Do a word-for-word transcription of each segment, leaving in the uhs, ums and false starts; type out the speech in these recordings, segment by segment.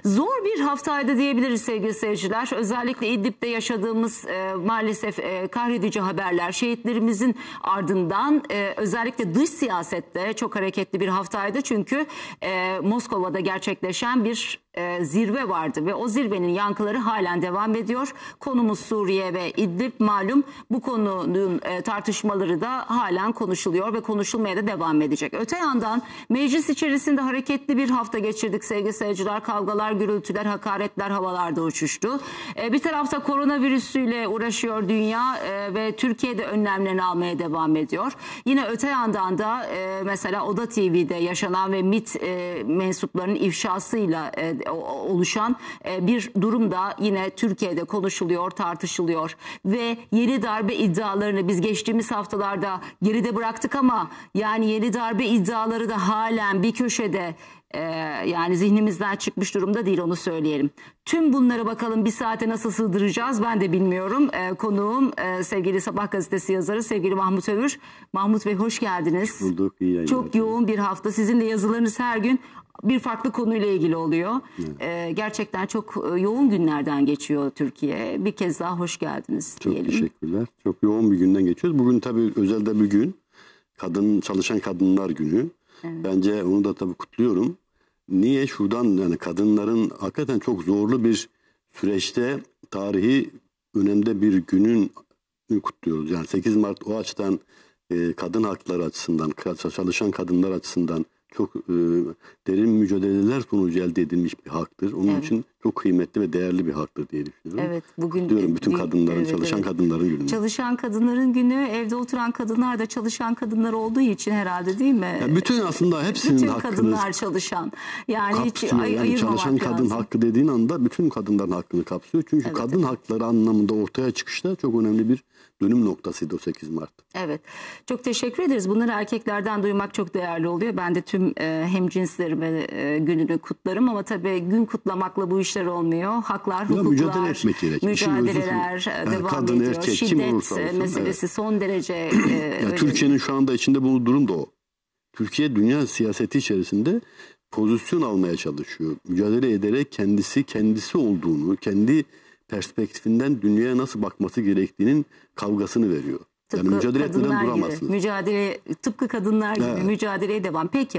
Zor bir haftaydı diyebiliriz sevgili seyirciler. Özellikle İdlib'de yaşadığımız e, maalesef e, kahredici haberler, şehitlerimizin ardından e, özellikle dış siyasette çok hareketli bir haftaydı. Çünkü e, Moskova'da gerçekleşen bir e, zirve vardı ve o zirvenin yankıları halen devam ediyor. Konumuz Suriye ve İdlib, malum bu konunun e, tartışmaları da halen konuşuluyor ve konuşulmaya da devam edecek. Öte yandan meclis içerisinde hareketli bir hafta geçirdik sevgili seyirciler. Kavgalar, gürültüler, hakaretler havalarda uçuştu. E, bir tarafta koronavirüsüyle uğraşıyor dünya e, ve Türkiye'de önlemlerini almaya devam ediyor. Yine öte yandan da e, mesela Oda T V'de yaşanan ve MİT e, mensuplarının ifşasıyla e, oluşan e, bir durum da yine Türkiye'de konuşuluyor, tartışılıyor. Ve yeni darbe iddialarını biz geçtiğimiz haftalarda geride bıraktık ama yani yeni darbe iddiaları da halen bir köşede, Ee, yani zihnimizden çıkmış durumda değil, onu söyleyelim. Tüm bunları bakalım bir saate nasıl sığdıracağız ben de bilmiyorum. Ee, konuğum e, sevgili Sabah gazetesi yazarı sevgili Mahmut Övür. Mahmut Bey hoş geldiniz. Hoş bulduk, iyi yayınlar. Çok yoğun bir hafta. Sizin de yazılarınız her gün bir farklı konuyla ilgili oluyor. Evet. Ee, gerçekten çok yoğun günlerden geçiyor Türkiye. Bir kez daha hoş geldiniz çok diyelim. Çok teşekkürler. Çok yoğun bir günden geçiyoruz. Bugün tabii özelde bir gün. Kadın, çalışan kadınlar günü. Evet. Bence onu da tabii kutluyorum. Niye? Şuradan, yani kadınların hakikaten çok zorlu bir süreçte tarihi önemde bir günün kutluyoruz. Yani sekiz Mart o açıdan e, kadın hakları açısından, çalışan kadınlar açısından çok e, derin mücadeleler sonucu elde edilmiş bir haktır. Onun evet. için çok kıymetli ve değerli bir haktır diye düşünüyorum. Evet, bugün diyorum bütün bir, kadınların, evet, çalışan evet. kadınların günü. Çalışan kadınların günü, evde oturan kadınlar da çalışan kadınlar olduğu için herhalde, değil mi? Yani bütün aslında hepsinin bütün hakkını kadınlar çalışan. Yani kapsıyor. hiç ay yani ayırmamak çalışan kadın lazım. hakkı dediğin anda bütün kadınların hakkını kapsıyor. Çünkü evet, kadın evet. hakları anlamında ortaya çıkışta çok önemli bir dönüm noktasıydı o sekiz Mart. Evet. Çok teşekkür ederiz. Bunları erkeklerden duymak çok değerli oluyor. Ben de tüm e, hemcinslerime e, gününü kutlarım ama tabii gün kutlamakla bu işler olmuyor. Haklar, hukuklar, ya mücadele etmek gerek. Mücadeleler yani devam kadın, ediyor. Erkek, şiddet olsun, meselesi evet. son derece e, Türkiye'nin şu anda içinde bulunduğu durum da o. Türkiye dünya siyaseti içerisinde pozisyon almaya çalışıyor. Mücadele ederek kendisi kendisi olduğunu, kendi perspektifinden dünyaya nasıl bakması gerektiğinin kavgasını veriyor. Tıpkı yani mücadele etmeden duramazsınız. Mücadele, tıpkı kadınlar gibi evet. mücadeleye devam. Peki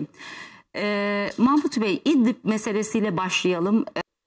ee, Mahmut Bey, İdlib meselesiyle başlayalım.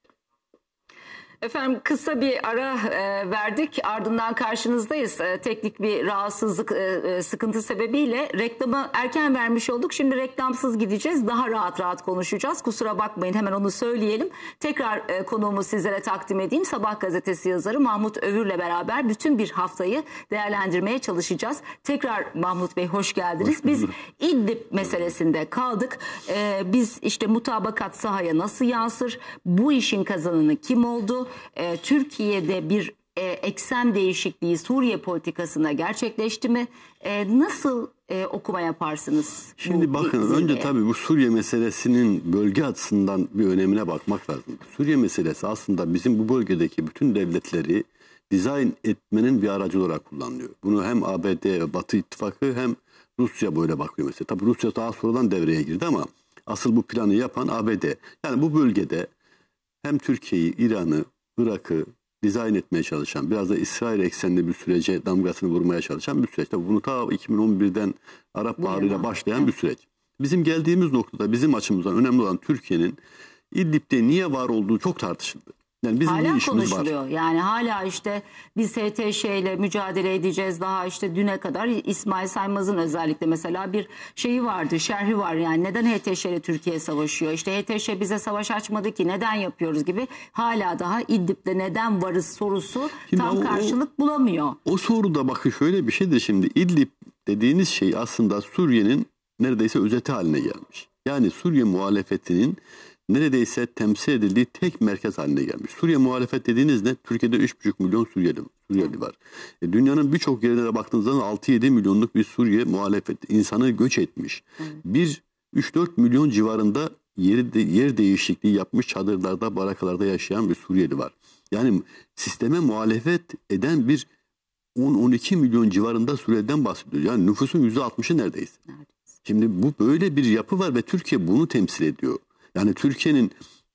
Efendim kısa bir ara e, verdik, ardından karşınızdayız. E, teknik bir rahatsızlık, e, sıkıntı sebebiyle reklamı erken vermiş olduk. Şimdi reklamsız gideceğiz, daha rahat rahat konuşacağız. Kusura bakmayın, hemen onu söyleyelim. Tekrar e, konuğumu sizlere takdim edeyim. Sabah gazetesi yazarı Mahmut Övür'le beraber bütün bir haftayı değerlendirmeye çalışacağız. Tekrar Mahmut Bey hoş geldiniz. Hoş Biz İdlib meselesinde kaldık. E, biz işte mutabakat sahaya nasıl yansır? Bu işin kazananı kim oldu? Ee, Türkiye'de bir e, eksen değişikliği Suriye politikasına gerçekleşti mi? E, nasıl e, okuma yaparsınız? Şimdi bakın zirveye? Önce tabii bu Suriye meselesinin bölge açısından bir önemine bakmak lazım. Suriye meselesi aslında bizim bu bölgedeki bütün devletleri dizayn etmenin bir aracı olarak kullanılıyor. Bunu hem A B D, Batı İttifakı hem Rusya böyle bakıyor mesela. Tabii Rusya daha sonradan devreye girdi ama asıl bu planı yapan A B D. Yani bu bölgede hem Türkiye'yi, İran'ı, Irak'ı dizayn etmeye çalışan, biraz da İsrail eksenli bir sürece damgasını vurmaya çalışan bir süreç. Tabii bunu ta iki bin on birden Arap Baharı'yla başlayan bir süreç. Bizim geldiğimiz noktada bizim açımızdan önemli olan Türkiye'nin İdlib'de niye var olduğu çok tartışıldı. Yani bizim hala bir işimiz konuşuluyor. Var. Yani hala işte biz H T Ş ile mücadele edeceğiz. Daha işte düne kadar İsmail Saymaz'ın özellikle mesela bir şeyi vardı, şerhi var. Yani neden H T Ş ile Türkiye savaşıyor? İşte H T Ş bize savaş açmadı ki, neden yapıyoruz gibi. Hala daha İdlib'de neden varız sorusu şimdi tam o, karşılık bulamıyor. O soruda bakın şöyle bir şeydir şimdi. İdlib dediğiniz şey aslında Suriye'nin neredeyse özeti haline gelmiş. Yani Suriye muhalefetinin neredeyse temsil edildiği tek merkez haline gelmiş. Suriye muhalefet dediğinizde Türkiye'de üç buçuk milyon Suriyeli, Suriyeli var. E, dünyanın birçok yerine de baktığınızda altı yedi milyonluk bir Suriye muhalefet insanı göç etmiş. Evet. Bir üç dört milyon civarında yeri de, yer değişikliği yapmış çadırlarda, barakalarda yaşayan bir Suriyeli var. Yani sisteme muhalefet eden bir on on iki milyon civarında Suriye'den bahsediyor. Yani nüfusun yüzde altmışı neredeyse. Evet. Şimdi bu böyle bir yapı var ve Türkiye bunu temsil ediyor. Yani Türkiye'nin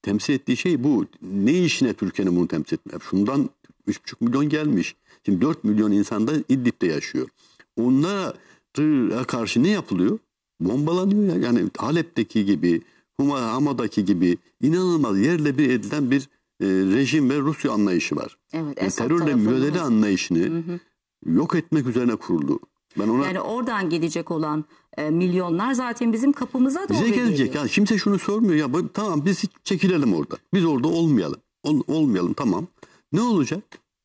temsil ettiği şey bu. Ne işine Türkiye'nin bunu temsil etmiyor? Şundan üç buçuk milyon gelmiş. Şimdi dört milyon insan da İdlib'de yaşıyor. Onlara karşı ne yapılıyor? Bombalanıyor ya. Yani Halep'teki gibi, Hama'daki gibi inanılmaz yerle bir edilen bir e, rejim ve Rusya anlayışı var. Evet, yani terörle mücadele anlayışını hı hı. yok etmek üzerine kuruldu. Ben ona, yani oradan gelecek olan e, milyonlar zaten bizim kapımıza doğru bize gelecek. geliyor. Yani kimse şunu sormuyor. Ya tamam biz çekilelim orada. Biz orada olmayalım. Ol, olmayalım tamam. Ne olacak?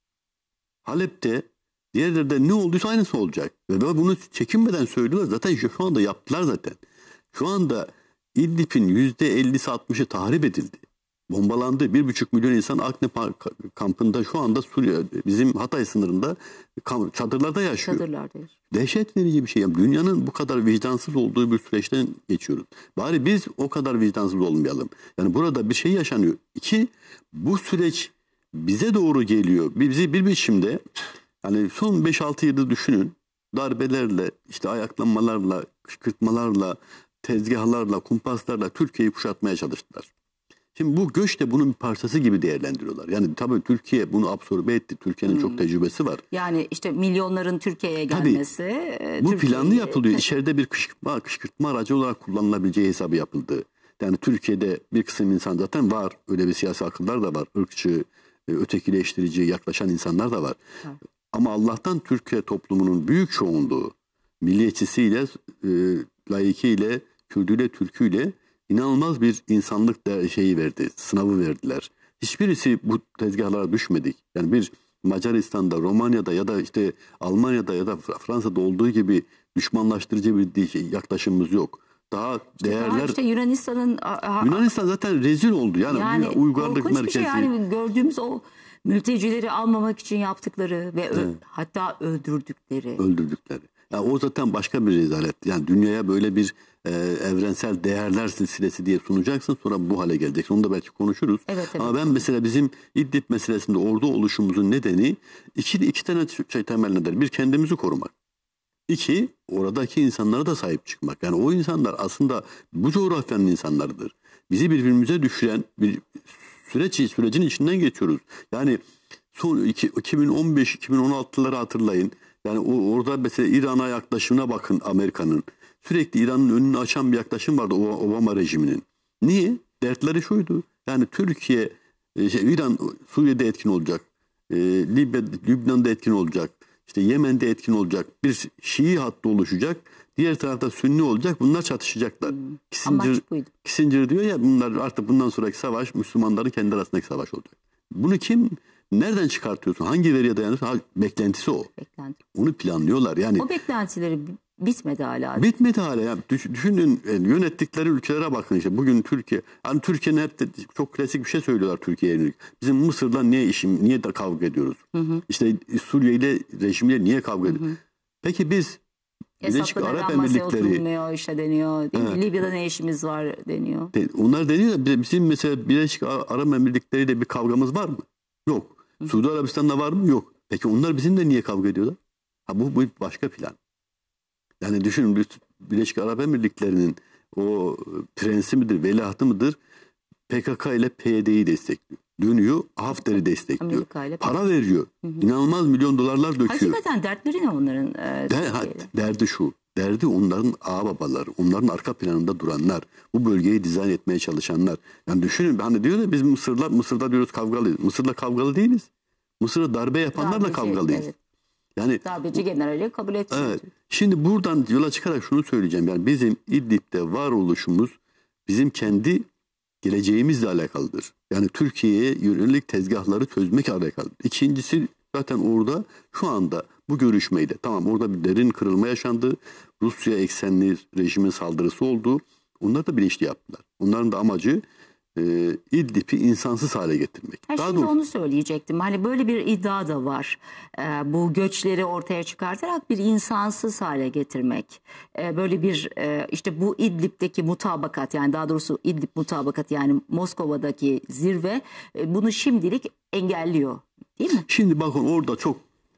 Halep'te, diğerlerde ne olduysa aynısı olacak. Ve bunu çekinmeden söylüyorlar. Zaten şu anda yaptılar zaten. Şu anda İdlib'in yüzde ellisi altmışı tahrip edildi. Bombalandı. Bir buçuk milyon insan Akne kampında şu anda Suriye, bizim Hatay sınırında çadırlarda yaşıyor. Çadırlarda yaşıyor. Dehşet verici bir şey. Yani dünyanın bu kadar vicdansız olduğu bir süreçten geçiyoruz. Bari biz o kadar vicdansız olmayalım. Yani burada bir şey yaşanıyor. İki, bu süreç bize doğru geliyor. Bizi bir biçimde yani son beş altı yılı düşünün. Darbelerle, işte ayaklanmalarla, kışkırtmalarla, tezgahlarla, kumpaslarla Türkiye'yi kuşatmaya çalıştılar. Şimdi bu göç de bunun bir parçası gibi değerlendiriyorlar. Yani tabii Türkiye bunu absorbe etti. Türkiye'nin hmm. çok tecrübesi var. Yani işte milyonların Türkiye'ye gelmesi. Tabii, bu planlı yapılıyor. İçeride bir kışkırtma, kışkırtma aracı olarak kullanılabileceği hesabı yapıldı. Yani Türkiye'de bir kısım insan zaten var. Öyle bir siyasi akıllar da var. Irkçı, ötekileştirici yaklaşan insanlar da var. Evet. Ama Allah'tan Türkiye toplumunun büyük çoğunluğu milliyetçisiyle, e, laikiyle, Kürdüyle, Türküyle inanılmaz bir insanlık da şeyi verdi, sınavı verdiler. Hiçbirisi bu tezgahlara düşmedik. Yani bir Macaristan'da, Romanya'da ya da işte Almanya'da ya da Fransa'da olduğu gibi düşmanlaştırıcı bir yaklaşımımız yok. Daha işte değerler... Daha işte Yunanistan'ın... Yunanistan zaten rezil oldu. Yani, yani uygarlık merkezi. Bir şey yani gördüğümüz o mültecileri almamak için yaptıkları ve evet. hatta öldürdükleri. Öldürdükleri. Yani o zaten başka bir rezalet. Yani dünyaya böyle bir e, evrensel değerler silsilesi diye sunacaksın, sonra bu hale geleceksin. Onu da belki konuşuruz. Evet, evet. Ama ben mesela bizim İdlib meselesinde ordu oluşumuzun nedeni iki, iki tane şey temel neden. Bir, kendimizi korumak. İki, oradaki insanlara da sahip çıkmak. Yani o insanlar aslında bu coğrafyanın insanlarıdır. Bizi birbirimize düşüren bir süreç, sürecin içinden geçiyoruz. Yani son iki bin on beş iki bin on altıları hatırlayın. Yani o, orada mesela İran'a yaklaşımına bakın Amerika'nın. Sürekli İran'ın önünü açan bir yaklaşım vardı Obama rejiminin. Niye? Dertleri şuydu. Yani Türkiye, şey, İran Suriye'de etkin olacak. E, Libya, Lübnan'da etkin olacak. İşte Yemen'de etkin olacak. Bir Şii hattı oluşacak. Diğer tarafta Sünni olacak. Bunlar çatışacaklar. Hmm. Kissinger, Kissinger diyor ya, bunlar artık bundan sonraki savaş Müslümanların kendi arasındaki savaş olacak. Bunu kim, nereden çıkartıyorsun? Hangi veriye dayanıyorsun? Ha, beklentisi o. Beklenti. Onu planlıyorlar. Yani o beklentileri bitmedi hala. Bitmedi hala. Yani düşünün, yani yönettikleri ülkelere bakın işte. Bugün Türkiye, hani Türkiye'nin hep de çok klasik bir şey söylüyorlar Türkiye'ye yönelik. Bizim Mısır'la niye işim, niye de kavga ediyoruz? Hı hı. İşte Suriye ile rejimiyle niye kavga ediyoruz? Hı hı. Peki biz Birleşik Arap Emirlikleri işte deniyor. Evet. Libya'da ne işimiz var deniyor. Onlar deniyor da bizim mesela Birleşik Arap Emirlikleri ile bir kavgamız var mı? Yok. Hı. Suudi Arabistan'da var mı? Yok. Peki onlar bizimle niye kavga ediyorlar? Ha, bu, bu başka plan. Yani düşünün, Birleşik Arap Emirlikleri'nin o prensi midir, veliahtı mıdır? P K K ile P Y D'yi destekliyor. Dönüyor, Hafter'i destekliyor. Para veriyor. Hı hı. İnanılmaz milyon dolarlar döküyor. Hakikaten dertleri ne onların? E, Der, ha, derdi şu. Derdi onların ağababaları, onların arka planında duranlar, bu bölgeyi dizayn etmeye çalışanlar. Yani düşünün, hani diyor ya biz Mısır'la, Mısır'da diyoruz kavgalıyız. Mısır'la kavgalı değiliz. Mısır'da darbe yapanlarla Darbeci, kavgalıyız. Evet. Yani darbeci generali kabul etmiyor. Evet. Şimdi buradan yola çıkarak şunu söyleyeceğim. Yani bizim İdlib'de varoluşumuz bizim kendi geleceğimizle alakalıdır. Yani Türkiye'ye yönelik tezgahları çözmekle alakalıdır. İkincisi, zaten orada şu anda bu görüşmeyle, tamam, orada bir derin kırılma yaşandı. Rusya eksenli rejimin saldırısı oldu. Onlar da bilinçli yaptılar. Onların da amacı e, İdlib'i insansız hale getirmek. Ha, şimdi doğrusu onu söyleyecektim. Hani böyle bir iddia da var. Ee, bu göçleri ortaya çıkartarak bir insansız hale getirmek. Ee, böyle bir e, işte bu İdlib'deki mutabakat, yani daha doğrusu İdlib mutabakat, yani Moskova'daki zirve e, bunu şimdilik engelliyor. Değil mi? Şimdi bakın, orada çok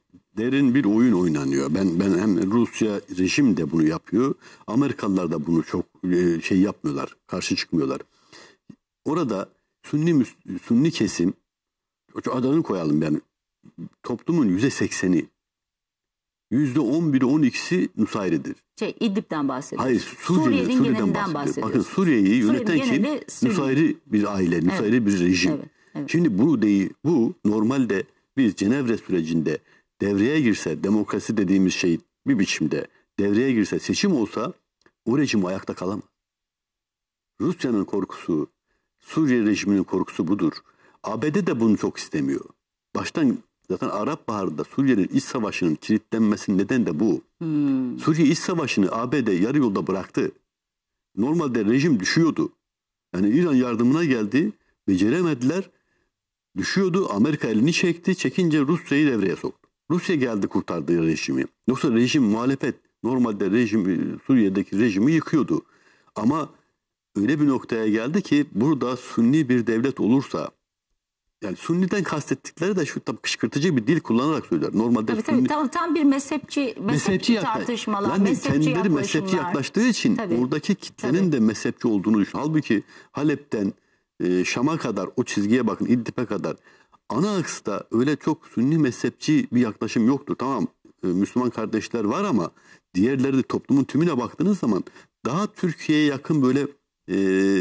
derin bir oyun oynanıyor. Ben ben hem Rusya rejim de bunu yapıyor. Amerikalılar da bunu çok e, şey yapmıyorlar. Karşı çıkmıyorlar. Orada Sünni, Sünni kesim, adını koyalım yani, toplumun yüzde sekseni, yüzde on biri on ikisi Nusayri'dir. Şey, İdlib'den bahsediyoruz. Hayır, Suriye'nin, Suriye'nin Suriye'den genelinden bahsediyor. Bakın, Suriye'yi yöneten kim? Nusayri bir aile, Nusayri evet. bir rejim. Evet, evet. Şimdi bu değil, bu normalde biz Cenevre sürecinde devreye girse, demokrasi dediğimiz şey bir biçimde devreye girse, seçim olsa o rejim ayakta kalamaz. Rusya'nın korkusu, Suriye rejiminin korkusu budur. A B D de bunu çok istemiyor. Baştan zaten Arap Baharı'nda Suriye'nin iç savaşının kilitlenmesinin nedeni de bu. Hmm. Suriye iç savaşını A B D yarı yolda bıraktı. Normalde rejim düşüyordu. Yani İran yardımına geldi, beceremediler. Düşüyordu, Amerika elini çekti, çekince Rusya'yı devreye soktu. Rusya geldi, kurtardı rejimi. Yoksa rejim, muhalefet normalde rejim, Suriye'deki rejimi yıkıyordu. Ama öyle bir noktaya geldi ki burada Sünni bir devlet olursa, yani Sünni'den kastettikleri de şu, tabii kışkırtıcı bir dil kullanarak söyler. Normalde tabii, Sünni, tabii, tam, tam bir mezhepçi, mezhepçi, mezhepçi tartışmalar, yani mezhepçi kendileri mezhepçi yaklaştığı için tabii, oradaki kitlenin tabii. de mezhepçi olduğunu düşün. Halbuki Halep'ten e, Şam'a kadar, o çizgiye bakın, İdlib'e kadar ana aksta öyle çok Sünni mezhepçi bir yaklaşım yoktur. Tamam, e, Müslüman kardeşler var ama diğerleri de, toplumun tümüne baktığınız zaman daha Türkiye'ye yakın böyle e,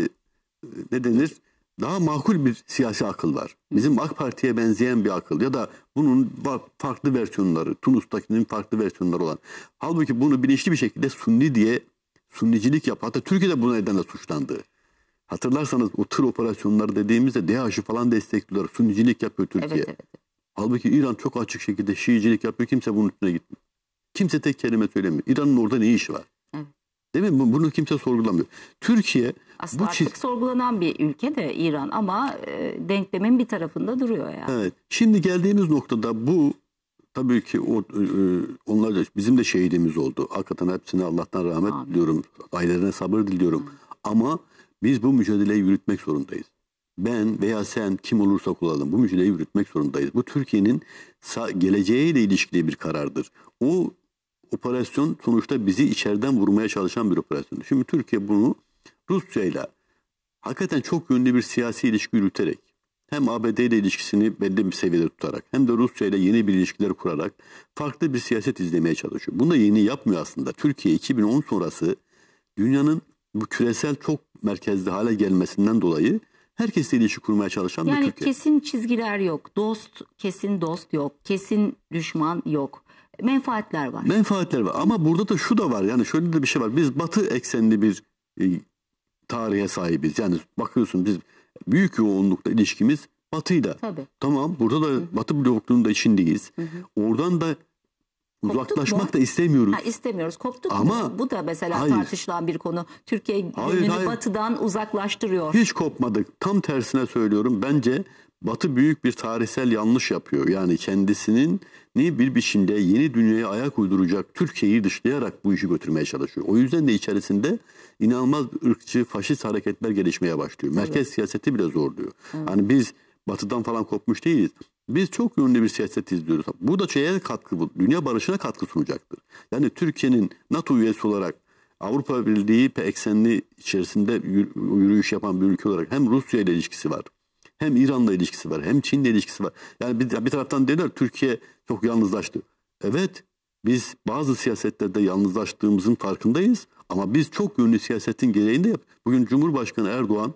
ne denir? Daha makul bir siyasi akıl var. Bizim AK Parti'ye benzeyen bir akıl ya da bunun farklı versiyonları, Tunus'takinin farklı versiyonları olan. Halbuki bunu bilinçli bir şekilde Sünni diye Sünnicilik yapıyor. Hatta Türkiye'de bu nedenle suçlandı. Hatırlarsanız o tır operasyonları dediğimizde DAEŞ'i falan destekliyorlar. Sünnicilik yapıyor Türkiye. Evet, evet. Halbuki İran çok açık şekilde Şiicilik yapıyor. Kimse bunun üstüne gitmiyor. Kimse tek kelime söylemiyor. İran'ın orada ne işi var? Evet. Değil mi? Bunu kimse sorgulamıyor. Türkiye aslında bu artık çiz... sorgulanan bir ülke de İran ama e, denklemin bir tarafında duruyor yani. Evet. Şimdi geldiğimiz noktada bu tabii ki o, e, onlar da bizim de şehidimiz oldu. Hakikaten hepsine Allah'tan rahmet Amin. diliyorum. Ailelerine sabır diliyorum. Amin. Ama biz bu mücadeleyi yürütmek zorundayız. Ben veya sen, kim olursak olalım, bu mücadeleyi yürütmek zorundayız. Bu Türkiye'nin geleceğiyle ilişkili bir karardır. O operasyon sonuçta bizi içeriden vurmaya çalışan bir operasyon. Şimdi Türkiye bunu Rusya ile hakikaten çok yönlü bir siyasi ilişki yürüterek, hem A B D ile ilişkisini belli bir seviyede tutarak, hem de Rusya ile yeni bir ilişkiler kurarak farklı bir siyaset izlemeye çalışıyor. Bunu da yeni yapmıyor aslında. Türkiye iki bin on sonrası dünyanın bu küresel çok merkezli hale gelmesinden dolayı herkesle ilişki kurmaya çalışan yani bir Türkiye. Yani kesin çizgiler yok. Dost, kesin dost yok. Kesin düşman yok. Menfaatler var. Menfaatler var ama burada da şu da var. Yani şöyle de bir şey var. Biz Batı eksenli bir e, tarihe sahibiz. Yani bakıyorsun biz büyük yoğunlukta ilişkimiz Batı'yla. Tabii. Tamam, burada da Hı-hı. Batı blokluğunda içindeyiz. Hı-hı. Oradan da uzaklaşmak da istemiyoruz. Ha, istemiyoruz. Koptuk ama mu? Bu da mesela hayır. tartışılan bir konu. Türkiye yönünü Batı'dan uzaklaştırıyor. Hiç kopmadık. Tam tersine söylüyorum. Bence Batı büyük bir tarihsel yanlış yapıyor. Yani kendisinin ne bir biçimde yeni dünyaya ayak uyduracak Türkiye'yi dışlayarak bu işi götürmeye çalışıyor. O yüzden de içerisinde inanılmaz ırkçı, faşist hareketler gelişmeye başlıyor. Merkez evet. siyaseti bile zorluyor. Evet. Hani biz Batı'dan falan kopmuş değiliz. Biz çok yönlü bir siyaset izliyoruz. Bu da şeye katkı, dünya barışına katkı sunacaktır. Yani Türkiye'nin NATO üyesi olarak Avrupa Birliği eksenli içerisinde yürüyüş yapan bir ülke olarak hem Rusya ile ilişkisi var, hem İran'la ilişkisi var, hem Çin'le ilişkisi var. Yani bir, bir taraftan derler Türkiye çok yalnızlaştı. Evet, biz bazı siyasetlerde yalnızlaştığımızın farkındayız ama biz çok yönlü siyasetin gereğini de yap. Bugün Cumhurbaşkanı Erdoğan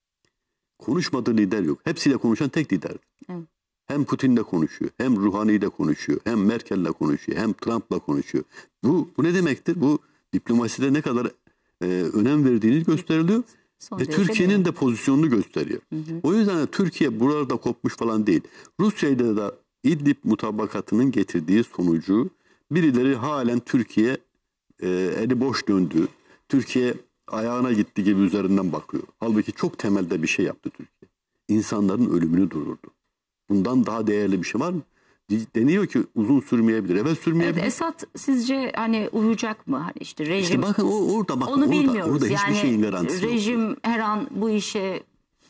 konuşmadığı lider yok. Hepsiyle konuşan tek lider. Evet. Hem Putin'le konuşuyor, hem Ruhani'yle konuşuyor, hem Merkel'le konuşuyor, hem Trump'la konuşuyor. Bu, bu ne demektir? Bu diplomaside ne kadar e, önem verdiğini gösteriliyor. Son ve Türkiye'nin de pozisyonunu gösteriyor. Hı hı. O yüzden de Türkiye buralarda kopmuş falan değil. Rusya'da da İdlib mutabakatının getirdiği sonucu birileri halen Türkiye e, eli boş döndü. Türkiye ayağına gitti gibi üzerinden bakıyor. Halbuki çok temelde bir şey yaptı Türkiye. İnsanların ölümünü durdurdu. Bundan daha değerli bir şey var mı? Deniyor ki uzun sürmeyebilir. Evet sürmeyebilir. Evet, Esad sizce hani uyacak mı? Hani işte rejim. İşte bakın o, orada bakın onu orada, bilmiyoruz. orada hiçbir yani, şeyin garantisi rejim yok. her an bu işe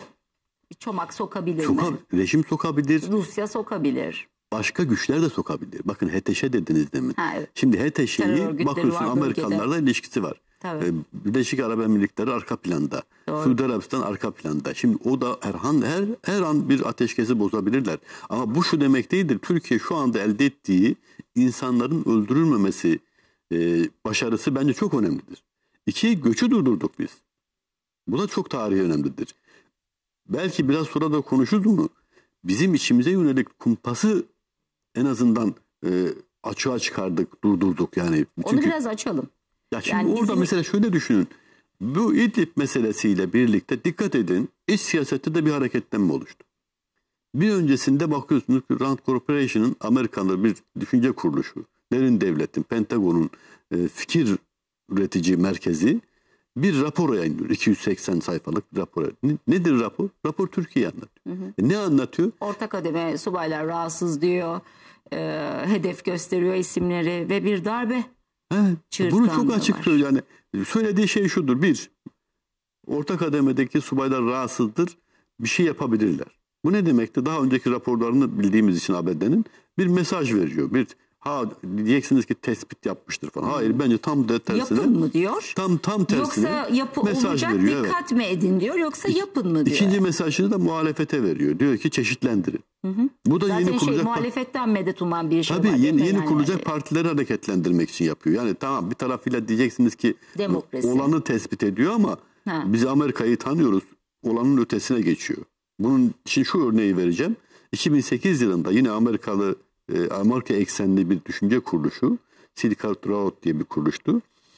bir çomak sokabilir Soka, mi? Rejim sokabilir. Rusya sokabilir. Başka güçler de sokabilir. Bakın H T Ş'e dediniz demin. Ha, evet. Şimdi H T Ş'yi bakıyorsun Amerikanlarla ilişkisi var. Tabii. E, Birleşik Arap Emirlikleri arka planda. Doğru. Suudi Arabistan arka planda. Şimdi o da her an, her, her an bir ateşkesi bozabilirler. Ama bu şu demek değildir. Türkiye şu anda elde ettiği insanların öldürülmemesi e, başarısı bence çok önemlidir. İki, göçü durdurduk biz. Bu da çok tarihi önemlidir. Belki biraz sonra da konuşuruz bunu. Bizim içimize yönelik kumpası en azından e, açığa çıkardık, durdurduk yani. Onu Çünkü, biraz açalım. ya şimdi yani orada bizim... mesela şöyle düşünün. Bu İdlib meselesiyle birlikte dikkat edin, iç siyasette de bir hareketlenme oluştu. Bir öncesinde bakıyorsunuz ki Rand Corporation'ın Amerikanlı bir düşünce kuruluşu, derin devletin, Pentagon'un e, fikir üretici merkezi bir rapor yayınlıyor. iki yüz seksen sayfalık bir rapor. Ne, nedir rapor? Rapor Türkiye'yi anlatıyor. Hı hı. E, ne anlatıyor? Orta kademe subaylar rahatsız diyor, e, hedef gösteriyor isimleri ve bir darbe. Evet, bunu çok açık yani. Söylediği şey şudur. Bir, orta kademedeki subaylar rahatsızdır. Bir şey yapabilirler. Bu ne demekti? Daha önceki raporlarını bildiğimiz için A B D'nin bir mesaj veriyor. Bir ha diyeceksiniz ki tespit yapmıştır falan. Hayır, bence tam da tersine. Yapın mı diyor? Tam tam tersine. Yoksa yapı mesaj olacak, veriyor, dikkat evet. mi edin diyor, yoksa yapın mı diyor. İkinci mesajını da muhalefete veriyor. Diyor ki çeşitlendirin. Hı hı. Bu da zaten yeni şey, kurulacak muhalefetten medet uman bir şey tabii var. yeni yeni yani kurulacak yani. partileri hareketlendirmek için yapıyor. Yani tamam, bir tarafıyla diyeceksiniz ki Demokrasi. olanı tespit ediyor ama Ha. biz Amerika'yı tanıyoruz. Olanın ötesine geçiyor. Bunun için şu örneği vereceğim. iki bin sekiz yılında yine Amerikalı e, Amerika eksenli bir düşünce kuruluşu, Silk Road diye bir kuruluştu.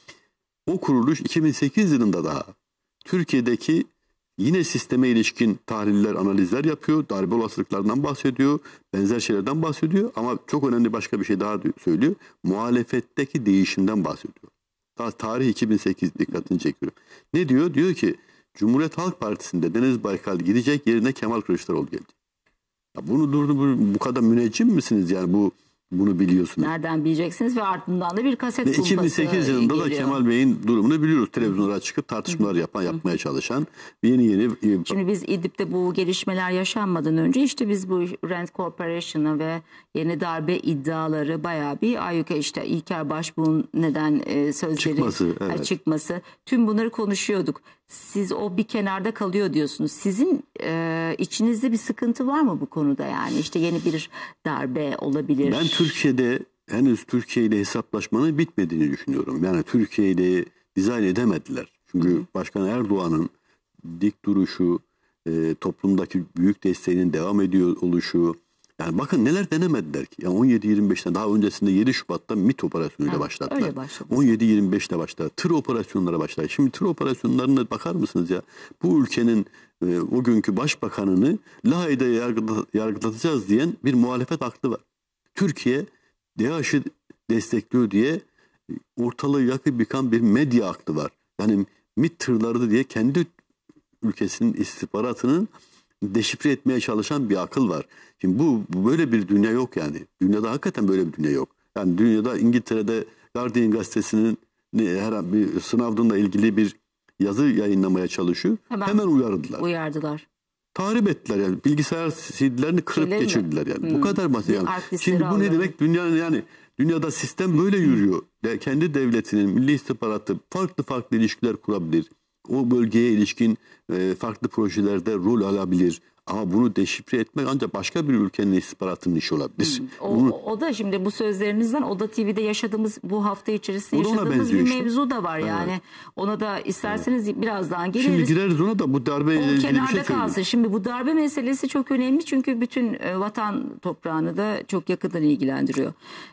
O kuruluş iki bin sekiz yılında daha Türkiye'deki yine sisteme ilişkin tahliller, analizler yapıyor. Darbe olasılıklarından bahsediyor. Benzer şeylerden bahsediyor. Ama çok önemli başka bir şey daha söylüyor. Muhalefetteki değişimden bahsediyor. Daha tarih iki bin sekiz, dikkatini çekiyorum. Ne diyor? Diyor ki Cumhuriyet Halk Partisi'nde Deniz Baykal gidecek, yerine Kemal Kılıçdaroğlu gelecek. Ya bunu durdu, bu, bu kadar müneccim misiniz yani bu bunu biliyorsunuz? Nereden bileceksiniz ve ardından da bir kaset ve kumpası iki bin sekiz yılında geliyor. da Kemal Bey'in durumunu biliyoruz. Televizyonlara çıkıp tartışmalar yapan, yapmaya çalışan yeni yeni... Şimdi biz İdlib'de bu gelişmeler yaşanmadan önce işte biz bu Rand Corporation'a ve yeni darbe iddiaları bayağı bir ayyuka, işte İlker Başbuğ'un neden e, sözleri Çıkması, e, evet. çıkması, tüm bunları konuşuyorduk. Siz o bir kenarda kalıyor diyorsunuz. Sizin e, içinizde bir sıkıntı var mı bu konuda, yani işte yeni bir darbe olabilir? Ben Türkiye'de henüz Türkiye ile hesaplaşmanın bitmediğini düşünüyorum. Yani Türkiye ile dizayn edemediler. Çünkü Hı. Başkan Erdoğan'ın dik duruşu, e, toplumdaki büyük desteğinin devam ediyor oluşu. Yani bakın neler denemediler ki. Yani on yedi yirmi beşte daha öncesinde yedi Şubat'ta MİT operasyonuyla evet, başladılar. Öyle başladı. on yedi yirmi beşte başladı. Tır operasyonlara başladı. Şimdi tır operasyonlarına bakar mısınız ya? Bu ülkenin e, o günkü başbakanını Lahey'de yargıla, yargılatacağız diyen bir muhalefet aklı var. Türkiye DAEŞ'i destekliyor diye ortalığı yakıp yıkan bir medya aklı var. Yani MİT tırları diye kendi ülkesinin istihbaratının deşifre etmeye çalışan bir akıl var. Şimdi bu, bu böyle bir dünya yok yani. Dünyada hakikaten böyle bir dünya yok. Yani dünyada İngiltere'de Guardian gazetesinin her bir Snowden'la ilgili bir yazı yayınlamaya çalışıyor. Hemen, Hemen uyardılar. Uyardılar. Tahrip ettiler yani. Bilgisayar C D'lerini kırıp Şeyler geçirdiler yani. Hmm. Bu kadar basit yani. Şimdi bu ne demek? Dünyanın yani dünyada sistem böyle yürüyor. De, kendi devletinin milli istihbaratı farklı farklı ilişkiler kurabilir. O bölgeye ilişkin e, farklı projelerde rol alabilir. Ama bunu deşifre etmek ancak başka bir ülkenin istihbaratının işi olabilir. Hmm. O, bunu, o da şimdi bu sözlerinizden Oda T V'de yaşadığımız, bu hafta içerisinde yaşadığımız bir işte. mevzu da var yani. Evet. Ona da isterseniz evet. birazdan geliriz. Şimdi gireriz ona da, bu darbe ile ilgili bir şey kalsın. Şimdi bu darbe meselesi çok önemli çünkü bütün e, vatan toprağını da çok yakından ilgilendiriyor.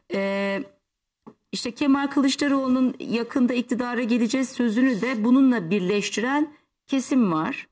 Ee, işte Kemal Kılıçdaroğlu'nun yakında iktidara geleceğiz sözünü de bununla birleştiren kesim var.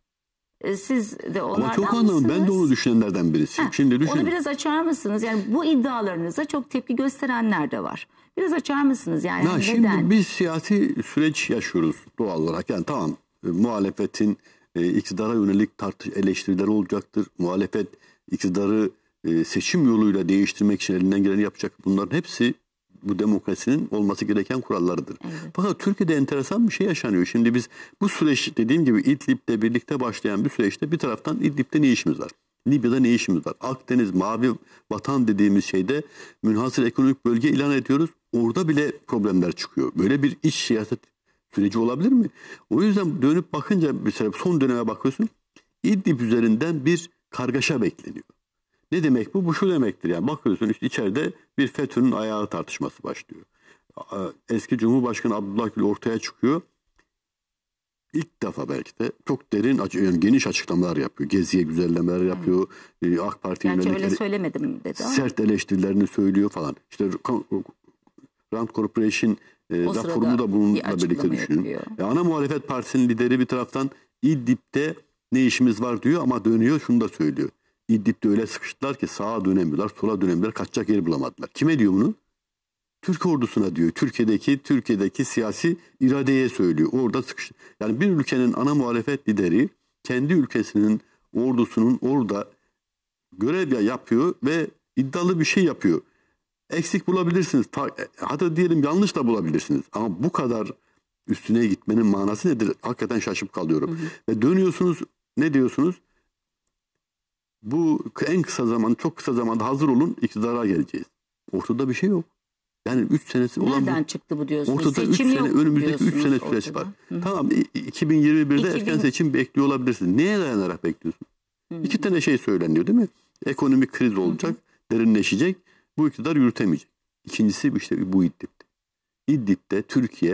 Siz de onlardan Ama çok anladım. Ben de onu düşünenlerden birisiyim. Ha, Şimdi düşünün. Onu biraz açar mısınız? Yani bu iddialarınıza çok tepki gösterenler de var. Biraz açar mısınız? Yani ya neden? Şimdi biz siyasi süreç yaşıyoruz doğal olarak. Yani tamam, e, muhalefetin e, iktidara yönelik tartış eleştirileri olacaktır. Muhalefet iktidarı e, seçim yoluyla değiştirmek için elinden geleni yapacak. Bunların hepsi bu demokrasinin olması gereken kurallarıdır. Evet. Fakat Türkiye'de enteresan bir şey yaşanıyor. Şimdi biz bu süreç, dediğim gibi İdlib'le birlikte başlayan bir süreçte bir taraftan İdlib'de ne işimiz var? Libya'da ne işimiz var? Akdeniz, Mavi Vatan dediğimiz şeyde münhasır ekonomik bölge ilan ediyoruz. Orada bile problemler çıkıyor. Böyle bir iç siyaset süreci olabilir mi? O yüzden dönüp bakınca mesela son döneme bakıyorsun. İdlib üzerinden bir kargaşa bekleniyor. Ne demek bu? Bu şu demektir yani. Bakıyorsun işte içeride bir FETÖ'nün ayağı tartışması başlıyor. Eski Cumhurbaşkanı Abdullah Gül ortaya çıkıyor. İlk defa belki de çok derin, yani geniş açıklamalar yapıyor. Geziye güzellemeler yapıyor. Hmm. AK Parti'nin Gerçi öyle söylemedim dedi ama. Sert eleştirilerini söylüyor falan. İşte Rand Corporation e, raporunu da bununla birlikte düşünün. E, ana muhalefet partisinin lideri bir taraftan İdlib'de ne işimiz var diyor ama dönüyor şunu da söylüyor. İdlib'de öyle sıkıştılar ki sağa dönemiyorlar, sola dönemiyorlar, kaçacak yer bulamadılar. Kime diyor bunu? Türk ordusuna diyor. Türkiye'deki Türkiye'deki siyasi iradeye söylüyor. Orada sıkış. Yani bir ülkenin ana muhalefet lideri kendi ülkesinin ordusunun orada görev yapıyor ve iddialı bir şey yapıyor. Eksik bulabilirsiniz. Hatta diyelim yanlış da bulabilirsiniz. Ama bu kadar üstüne gitmenin manası nedir? Hakikaten şaşıp kalıyorum. Hı hı. Ve dönüyorsunuz, ne diyorsunuz? Bu en kısa zaman, çok kısa zamanda hazır olun, iktidara geleceğiz. Ortada bir şey yok. Yani üç senesi olan... Nereden bu, çıktı bu diyorsunuz? Ortada üç sene, önümüzdeki üç sene süreç var. Hı -hı. Tamam, iki bin yirmi birde iki bin... erken seçim bekliyor olabilirsiniz. Neye dayanarak bekliyorsun? Hı -hı. İki tane şey söyleniyor değil mi? Ekonomik kriz olacak, Hı -hı. derinleşecek, bu iktidar yürütemeyecek. İkincisi işte bu İdlib'de. İdlib'de Türkiye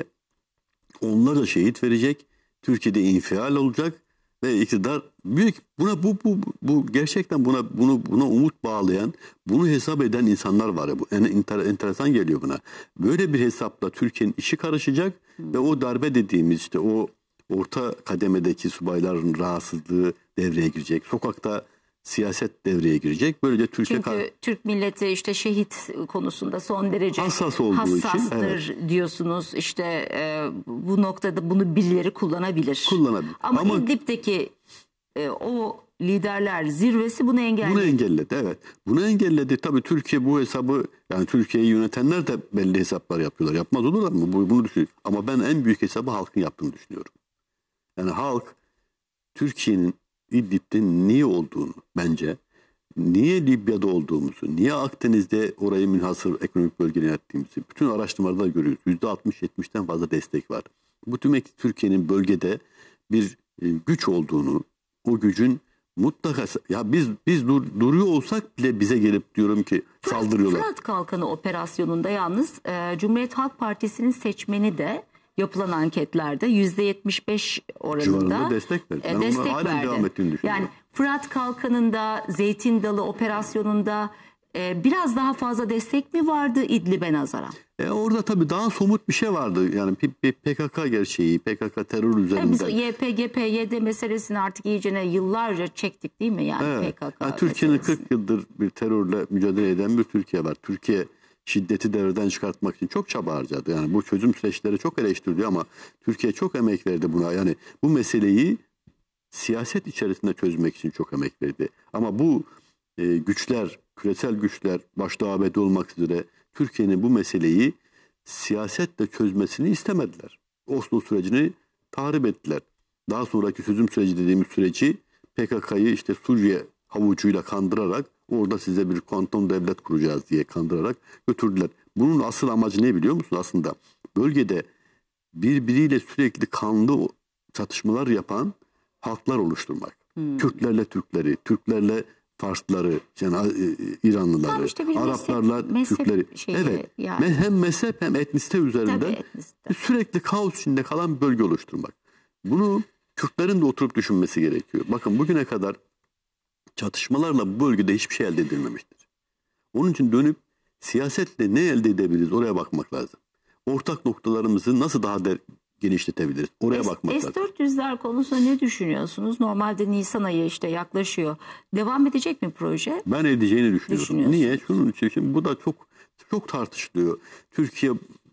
onlarca şehit verecek, Türkiye'de infial olacak ve iktidar büyük buna bu bu bu gerçekten buna bunu buna umut bağlayan, bunu hesap eden insanlar var ya, bu en enter, enteresan geliyor buna. Böyle bir hesapla Türkiye'nin işi karışacak hmm. ve o darbe dediğimiz işte o orta kademedeki subayların rahatsızlığı devreye girecek. Sokakta siyaset devreye girecek. Böylece Türkiye Çünkü Türk milleti işte şehit konusunda son derece hassas olduğu hassastır için, evet. diyorsunuz. İşte e, bu noktada bunu birileri kullanabilir. Kullanabilir. Ama, Ama İdlib'deki e, o liderler zirvesi bunu engelledi. Bunu engelledi, evet. Bunu engelledi. Tabii Türkiye bu hesabı, yani Türkiye'yi yönetenler de belli hesaplar yapıyorlar. Yapmaz olurlar mı? Bunu düşünüyorum. Ama ben en büyük hesabı halkın yaptığını düşünüyorum. Yani halk Türkiye'nin İdlib'de niye olduğunu bence, niye Libya'da olduğumuzu, niye Akdeniz'de orayı münhasır ekonomik bölge yönettiğimizi bütün araştırmalarda görüyoruz. yüzde altmış yetmişten fazla destek var. Bu demek Türkiye'nin bölgede bir e, güç olduğunu, o gücün mutlaka ya biz biz dur, duruyor olsak bile bize gelip diyorum ki saldırıyorlar. Fırat Kalkanı operasyonunda yalnız e, Cumhuriyet Halk Partisi'nin seçmeni de yapılan anketlerde yüzde yetmiş beş oranında destek verdi. E, destek verdi. Devam ettiğini düşünüyorum. Yani Fırat Kalkanı'nda, Zeytin Dalı operasyonunda e, biraz daha fazla destek mi vardı İdlib'e nazaran? E orada tabii daha somut bir şey vardı. Yani P K K gerçeği, P K K terör üzerinden. Biz Y P G, P Y D meselesini artık iyicene yıllarca çektik değil mi? Yani evet. P K K yani Türkiye'nin kırk yıldır bir terörle mücadele eden bir Türkiye var. Türkiye şiddeti devreden çıkartmak için çok çaba harcadı. Yani bu çözüm süreçleri çok eleştiriliyor ama Türkiye çok emek verdi buna. Yani bu meseleyi siyaset içerisinde çözmek için çok emek verdi. Ama bu e, güçler, küresel güçler başta A B D olmak üzere Türkiye'nin bu meseleyi siyasetle çözmesini istemediler. Oslo sürecini tahrip ettiler. Daha sonraki çözüm süreci dediğimiz süreci P K K'yı işte Suriye havucuyla kandırarak orada size bir kuantum devlet kuracağız diye kandırarak götürdüler. Bunun asıl amacı ne biliyor musun aslında? Bölgede birbiriyle sürekli kanlı çatışmalar yapan halklar oluşturmak. Hmm. Kürtlerle Türkleri, Türklerle Farsları, yani İranlıları, işte Araplarla mezhep, Türkleri. Mezhep şeyi, evet. Yani. Hem mezhep hem etnisite üzerinden etnisite. sürekli kaos içinde kalan bir bölge oluşturmak. Bunu Kürtlerin de oturup düşünmesi gerekiyor. Bakın bugüne kadar çatışmalarla bu bölgede hiçbir şey elde edilmemiştir. Onun için dönüp siyasetle ne elde edebiliriz oraya bakmak lazım. Ortak noktalarımızı nasıl daha da genişletebiliriz oraya S bakmak lazım. S dört yüzler konusunda ne düşünüyorsunuz? Normalde Nisan ayı işte yaklaşıyor. Devam edecek mi proje? Ben edeceğini düşünüyorum. Niye? Şunun için bu da çok çok tartışılıyor. Türkiye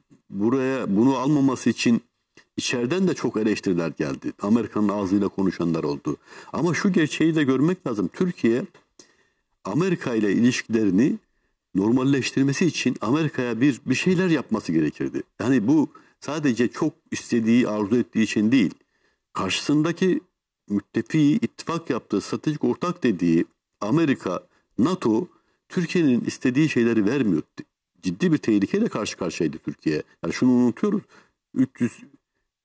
buraya bunu almaması için İçeriden de çok eleştiriler geldi. Amerika'nın ağzıyla konuşanlar oldu. Ama şu gerçeği de görmek lazım. Türkiye Amerika ile ilişkilerini normalleştirmesi için Amerika'ya bir bir şeyler yapması gerekirdi. Yani bu sadece çok istediği, arzu ettiği için değil. Karşısındaki müttefiği, ittifak yaptığı, stratejik ortak dediği Amerika, NATO, Türkiye'nin istediği şeyleri vermiyor. Ciddi bir tehlikeyle karşı karşıyaydı Türkiye. Yani şunu unutuyoruz. üç yüz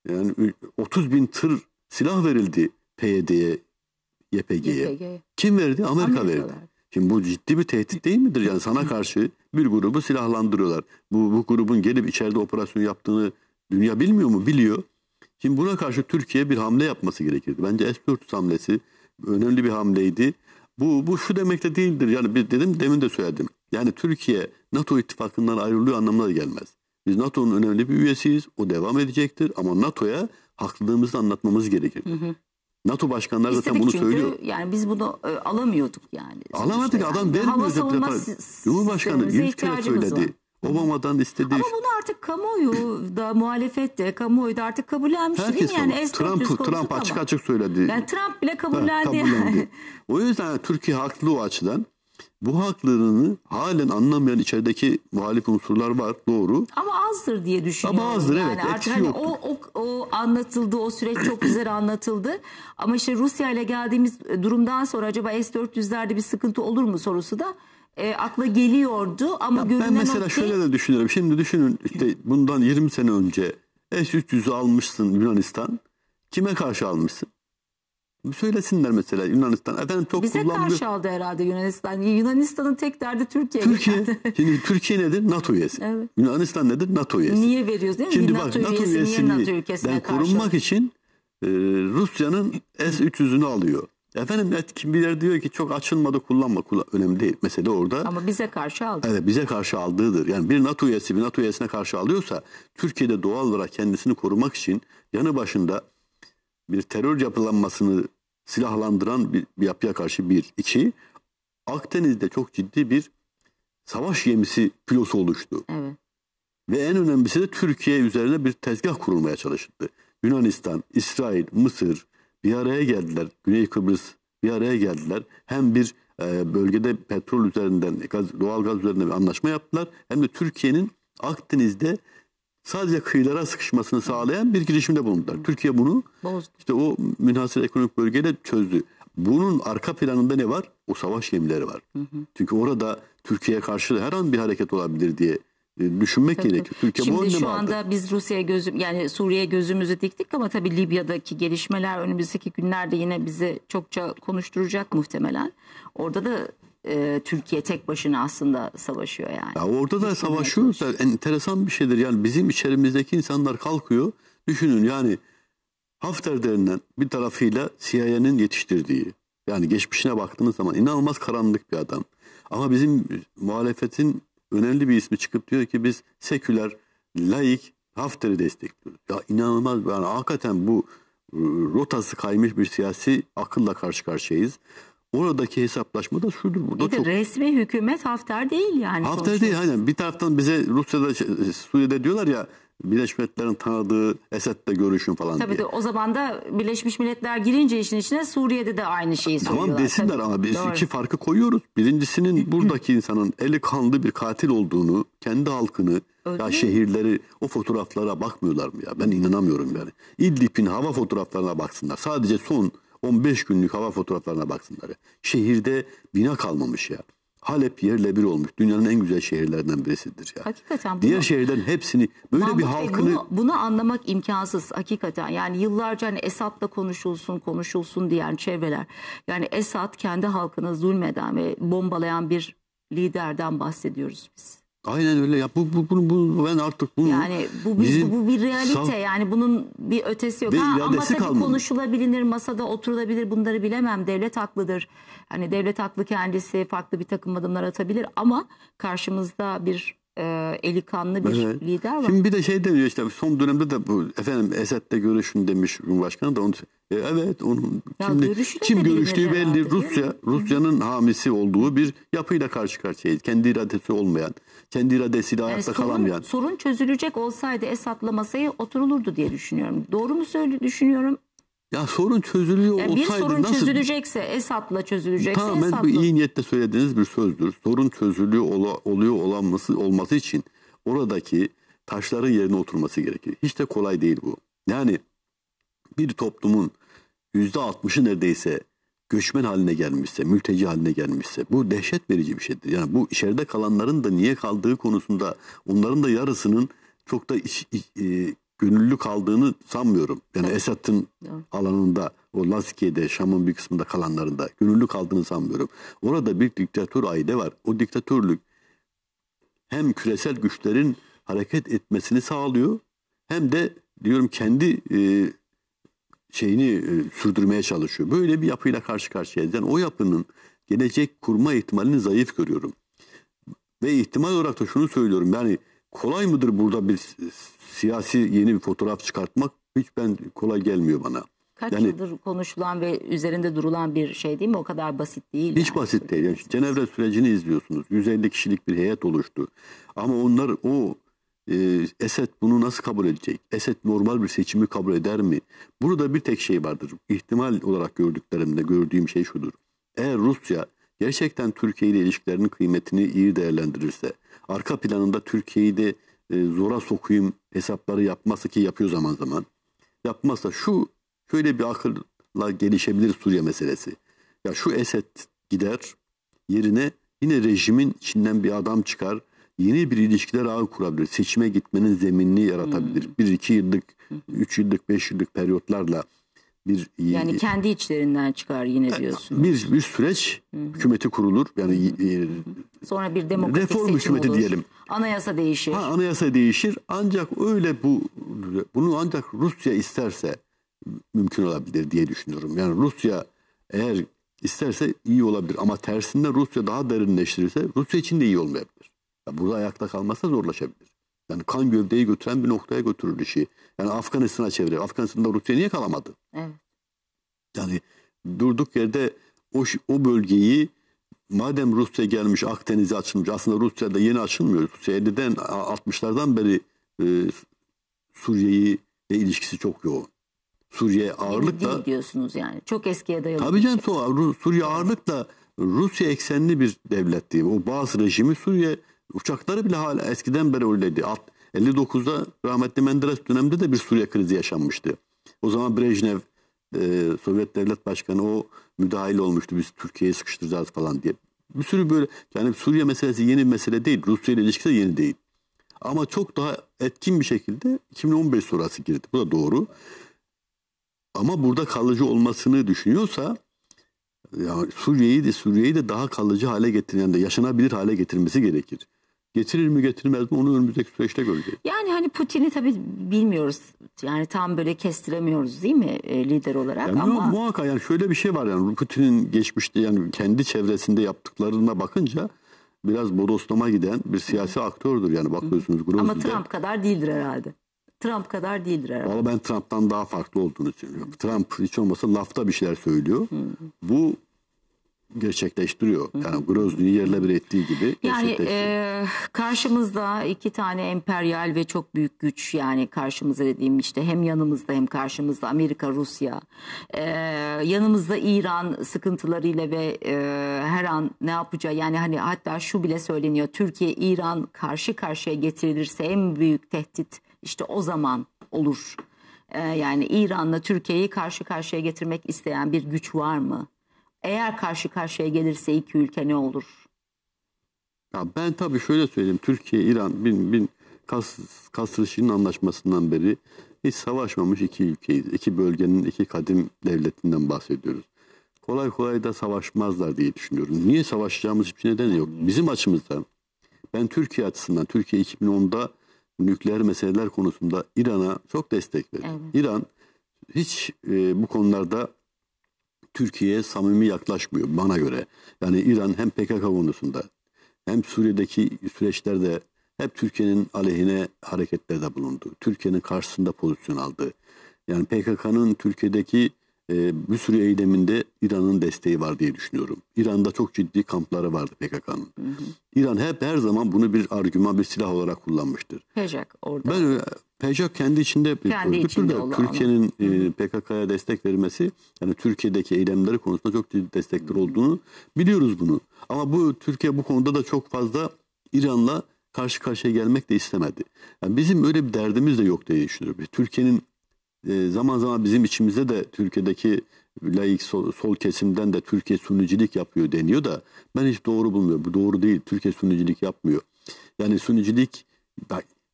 Yani otuz bin tır silah verildi P Y D'ye, Y P G'ye. Kim verdi? Amerika, Amerika verdi. verdi. Şimdi bu ciddi bir tehdit değil midir? Yani sana karşı bir grubu silahlandırıyorlar. Bu, bu grubun gelip içeride operasyon yaptığını dünya bilmiyor mu? Biliyor. Şimdi buna karşı Türkiye bir hamle yapması gerekirdi. Bence S dört yüz hamlesi önemli bir hamleydi. Bu, bu şu demek de değildir. Yani bir dedim, demin de söyledim. Yani Türkiye NATO ittifakından ayrılıyor anlamına da gelmez. Biz NATO'nun önemli bir üyesiyiz. O devam edecektir. Ama NATO'ya haklılığımızı anlatmamız gerekir. Hı hı. NATO başkanları İstedik zaten bunu çünkü, söylüyor. Yani biz bunu e, alamıyorduk yani. Alamadık, yani. adam vermiyor. Cumhurbaşkanı yüz kere söyledi. Var. Obama'dan istediği... Ama bunu artık kamuoyu da, muhalefet de, kamuoyu da artık kabullenmiş değil mi? Yani Trump, Trump açık ama. açık söyledi. Yani Trump bile kabullendi. Ha, kabullendi. Yani. O yüzden Türkiye haklı o açıdan. Bu haklılığını halen anlamayan içerideki muhalif unsurlar var, doğru. Ama azdır diye düşünüyorum. Ama azdır, yani evet. Artık hani o, o, o anlatıldı, o süreç çok güzel anlatıldı. Ama işte Rusya ile geldiğimiz durumdan sonra acaba S dört yüzlerde bir sıkıntı olur mu sorusu da e, akla geliyordu. Ama ya ben mesela o ki... şöyle de düşünüyorum. Şimdi düşünün, işte bundan yirmi sene önce S üç yüzü almışsın Yunanistan. Kime karşı almışsın? Söylesinler mesela Yunanistan. Efendim çok bize kullanmıyor. karşı aldı herhalde Yunanistan. Yunanistan'ın tek derdi Türkiye. Türkiye. Şimdi Türkiye nedir? NATO üyesi. Evet. Yunanistan nedir? NATO üyesi. Niye veriyoruz değil mi? Şimdi NATO bak NATO üyesini korunmak için e, Rusya'nın S üç yüzünü alıyor. Efendim kimileri diyor ki çok açılmadı, kullanma. Kullan, önemli değil. Mesele orada. Ama bize karşı aldı. Evet, bize karşı aldığıdır. Yani bir NATO üyesi bir NATO üyesine karşı alıyorsa Türkiye'de doğal olarak kendisini korumak için yanı başında bir terör yapılanmasını silahlandıran bir, bir yapıya karşı bir. iki Akdeniz'de çok ciddi bir savaş gemisi filosu oluştu. Evet. Ve en önemlisi de Türkiye üzerine bir tezgah kurulmaya çalışıldı. Yunanistan, İsrail, Mısır bir araya geldiler. Güney Kıbrıs bir araya geldiler. Hem bir e, bölgede petrol üzerinden, gaz, doğal gaz üzerinden bir anlaşma yaptılar. Hem de Türkiye'nin Akdeniz'de sadece kıyılara sıkışmasını sağlayan bir girişimde bulundular. Türkiye bunu Bozdu. işte o münhasır ekonomik bölgeyle çözdü. Bunun arka planında ne var? O savaş gemileri var. Hı hı. Çünkü orada Türkiye'ye karşı her an bir hareket olabilir diye düşünmek tabii, gerekiyor. Türkiye şimdi bu şu anda aldı. biz Rusya'ya gözüm yani Suriye'ye gözümüzü diktik ama tabii Libya'daki gelişmeler önümüzdeki günlerde yine bizi çokça konuşturacak muhtemelen. Orada da e, Türkiye tek başına aslında savaşıyor yani. Ya orada da savaşıyor da enteresan bir şeydir. Yani bizim içerimizdeki insanlar kalkıyor. Düşünün yani Hafter denilen bir tarafıyla C I A'nin yetiştirdiği, yani geçmişine baktığınız zaman inanılmaz karanlık bir adam. Ama bizim muhalefetin önemli bir ismi çıkıp diyor ki biz seküler, laik Hafter'i destekliyoruz. Ya inanılmaz, yani hakikaten bu rotası kaymış bir siyasi akılla karşı karşıyayız. Oradaki hesaplaşma da şudur. Burada çok... Resmi hükümet Hafter değil yani. Hafter sonuçta. değil. Aynen. Bir taraftan bize Rusya'da, Suriye'de diyorlar ya Birleşmiş Milletler'in tanıdığı Esed'le görüşün falan tabii diye. de o zaman da Birleşmiş Milletler girince işin içine Suriye'de de aynı şeyi söylüyorlar. Tamam desinler tabii. Ama biz doğru. iki farkı koyuyoruz. Birincisinin buradaki insanın eli kanlı bir katil olduğunu, kendi halkını, öyle ya mi? Şehirleri, o fotoğraflara bakmıyorlar mı ya? Ben inanamıyorum yani. İdlib'in hava fotoğraflarına baksınlar. Sadece son on beş günlük hava fotoğraflarına baksınlar. Şehirde bina kalmamış ya. Halep yerle bir olmuş. Dünyanın en güzel şehirlerinden birisidir ya. Hakikaten bunu, diğer şehirlerin hepsini böyle Mahmut bir halkını... Bey, bunu, bunu anlamak imkansız hakikaten. Yani yıllarca hani Esad'la konuşulsun, konuşulsun diyen çevreler. Yani Esad kendi halkına zulmeden ve bombalayan bir liderden bahsediyoruz biz. Aynen öyle ya. Bu, bu, bu, bu ben artık bunu... Yani bu bir, bu bir realite. Saf... Yani bunun bir ötesi yok. Ha, ama tabii kalmadı. Konuşulabilir, masada oturulabilir, bunları bilemem. Devlet haklıdır. Hani devlet haklı, kendisi farklı bir takım adımlar atabilir ama karşımızda bir e, eli kanlı bir evet. lider var. Şimdi bir de şey deniyor işte son dönemde de bu efendim Esed'le görüşün demiş Cumhurbaşkanı da onu e, evet onun şimdi kim görüştüğü belli. Rusya Rusya'nın hamisi olduğu bir yapıyla karşı karşıyayız. Kendi iradesi olmayan, kendi iradesiyle yani ayakta sorun, kalamayan. Sorun çözülecek olsaydı Esad'la masaya oturulurdu diye düşünüyorum. Doğru mu söyle düşünüyorum? Ya sorun çözülüyor yani olsaydı bir sorun nasıl? çözülecekse Esad'la çözülecekse Tamamen Esad'la. Bu iyi niyetle söylediğiniz bir sözdür. Sorun çözülüyor ola, oluyor olması, olması için oradaki taşların yerine oturması gerekir. Hiç de kolay değil bu. Yani bir toplumun yüzde altmışı neredeyse göçmen haline gelmişse, mülteci haline gelmişse bu dehşet verici bir şeydir. Yani bu içeride kalanların da niye kaldığı konusunda onların da yarısının çok da iç, iç, e, gönüllü kaldığını sanmıyorum. Yani Evet. Esad'ın Evet. alanında, o Laskiye'de, Şam'ın bir kısmında kalanlarında gönüllü kaldığını sanmıyorum. Orada bir diktatör aile var. O diktatörlük hem küresel güçlerin hareket etmesini sağlıyor, hem de diyorum kendi e, şeyini e, sürdürmeye çalışıyor. Böyle bir yapıyla karşı karşıyayız. Yani o yapının gelecek kurma ihtimalini zayıf görüyorum. Ve ihtimal olarak da şunu söylüyorum. Yani kolay mıdır burada bir siyasi yeni bir fotoğraf çıkartmak? Hiç ben kolay gelmiyor bana. Kaç Yani yıldır konuşulan ve üzerinde durulan bir şey değil mi? O kadar basit değil. hiç yani. basit değil. Yani Cenevre sürecini izliyorsunuz. yüz elli kişilik bir heyet oluştu. Ama onlar o e, Esed bunu nasıl kabul edecek? Esed normal bir seçimi kabul eder mi? Burada bir tek şey vardır. İhtimal olarak gördüklerimde gördüğüm şey şudur. Eğer Rusya gerçekten Türkiye ile ilişkilerinin kıymetini iyi değerlendirirse, arka planında Türkiye'yi de e, zora sokayım hesapları yapmazsa, ki yapıyor zaman zaman, yapmazsa şu şöyle bir akılla gelişebilir Suriye meselesi. Ya şu Esed gider, yerine yine rejimin içinden bir adam çıkar, yeni bir ilişkiler ağı kurabilir. Seçime gitmenin zeminini yaratabilir. Hmm. Bir iki yıllık, üç yıllık, beş yıllık periyotlarla bir yani kendi içlerinden çıkar yine diyorsunuz. Bir bir süreç Hı-hı. hükümeti kurulur. Yani Hı-hı. sonra bir demokratik reform seçim hükümeti olur. diyelim. Anayasa değişir. Ha, anayasa değişir. Ancak öyle bu bunu ancak Rusya isterse mümkün olabilir diye düşünüyorum. Yani Rusya eğer isterse iyi olabilir, ama tersinde Rusya daha derinleştirirse Rusya için de iyi olmayabilir. Yani burada ayakta kalmazsa zorlaşabilir. Yani kan gövdeyi götüren bir noktaya götürür işi. Yani Afganistan'a çevirir. Afganistan'da Rusya niye kalamadı? Evet. Yani durduk yerde o, o bölgeyi, madem Rusya gelmiş, Akdeniz'e açılmış, aslında Rusya'da yeni açılmıyor. Rusya elliden altmışlardan beri e, Suriye'yi ile ilişkisi çok yoğun. Suriye ağırlıkla değil diyorsunuz yani. Çok eskiye dayalı. Tabii canım, şey. Suriye ağırlıkla Rusya eksenli bir devletti. O bazı rejimi Suriye uçakları bile hala eskiden beri öyleydi. elli dokuzda rahmetli Menderes döneminde de bir Suriye krizi yaşanmıştı. O zaman Brejnev e, Sovyet Devlet Başkanı o müdahil olmuştu. Biz Türkiye'yi sıkıştıracağız falan diye. Bir sürü böyle, yani Suriye meselesi yeni bir mesele değil. Rusya ile ilişkisi de yeni değil. Ama çok daha etkin bir şekilde iki bin on beş sonrası girdi. Bu da doğru. Ama burada kalıcı olmasını düşünüyorsa, yani Suriye'yi de Suriye'yi de daha kalıcı hale getiren, de yaşanabilir hale getirmesi gerekir. Getirir mi getirmez mi onu önümüzdeki süreçte göreceğiz. Yani hani Putin'i tabii bilmiyoruz. Yani tam böyle kestiremiyoruz değil mi e, lider olarak, Yani ama muhakkak yani şöyle bir şey var, yani Putin'in geçmişte yani kendi çevresinde yaptıklarına bakınca biraz bodoslama giden bir siyasi aktördür. Yani bakıyorsunuz Grozny'de. Ama Trump kadar değildir herhalde. Trump kadar değildir herhalde. Valla ben Trump'tan daha farklı olduğunu düşünüyorum. Trump hiç olmasa lafta bir şeyler söylüyor. Hı. Bu gerçekleştiriyor. Yani Grozny'yi yerle bir ettiği gibi yani e, karşımızda iki tane emperyal ve çok büyük güç, yani karşımızda dediğim işte hem yanımızda hem karşımızda Amerika, Rusya, e, yanımızda İran sıkıntılarıyla ve e, her an ne yapacağı, yani hani hatta şu bile söyleniyor, Türkiye İran karşı karşıya getirilirse en büyük tehdit işte o zaman olur. E, yani İran'la Türkiye'yi karşı karşıya getirmek isteyen bir güç var mı? Eğer karşı karşıya gelirse iki ülke ne olur? Ya ben tabii şöyle söyleyeyim. Türkiye, İran bin, bin Kas, Kasrışı'nın anlaşmasından beri hiç savaşmamış iki ülkeyiz. İki bölgenin iki kadim devletinden bahsediyoruz. Kolay kolay da savaşmazlar diye düşünüyorum. Niye savaşacağımız hiçbir nedeni yok. Bizim açımızdan, ben Türkiye açısından, Türkiye iki bin onda nükleer meseleler konusunda İran'a çok destek verdi. Evet. İran hiç e, bu konularda Türkiye'ye samimi yaklaşmıyor bana göre. Yani İran hem P K K konusunda hem Suriye'deki süreçlerde hep Türkiye'nin aleyhine hareketlerde bulundu. Türkiye'nin karşısında pozisyon aldı. Yani P K K'nın Türkiye'deki e, bir sürü eyleminde İran'ın desteği var diye düşünüyorum. İran'da çok ciddi kampları vardı P K K'nın. İran hep her zaman bunu bir argüman, bir silah olarak kullanmıştır. Pejak orada. Ben Pejak kendi içinde bir kendi içinde de Türkiye'nin e, P K K'ya destek vermesi, yani Türkiye'deki eylemleri konusunda çok ciddi destekler olduğunu biliyoruz bunu. Ama bu Türkiye bu konuda da çok fazla İran'la karşı karşıya gelmek de istemedi. Yani bizim öyle bir derdimiz de yok diye düşünüyorum. Türkiye'nin e, zaman zaman bizim içimizde de Türkiye'deki laik sol, sol kesimden de Türkiye Sünnicilik yapıyor deniyor da ben hiç doğru bulmuyorum. Bu doğru değil. Türkiye Sünnicilik yapmıyor. Yani Sünnicilik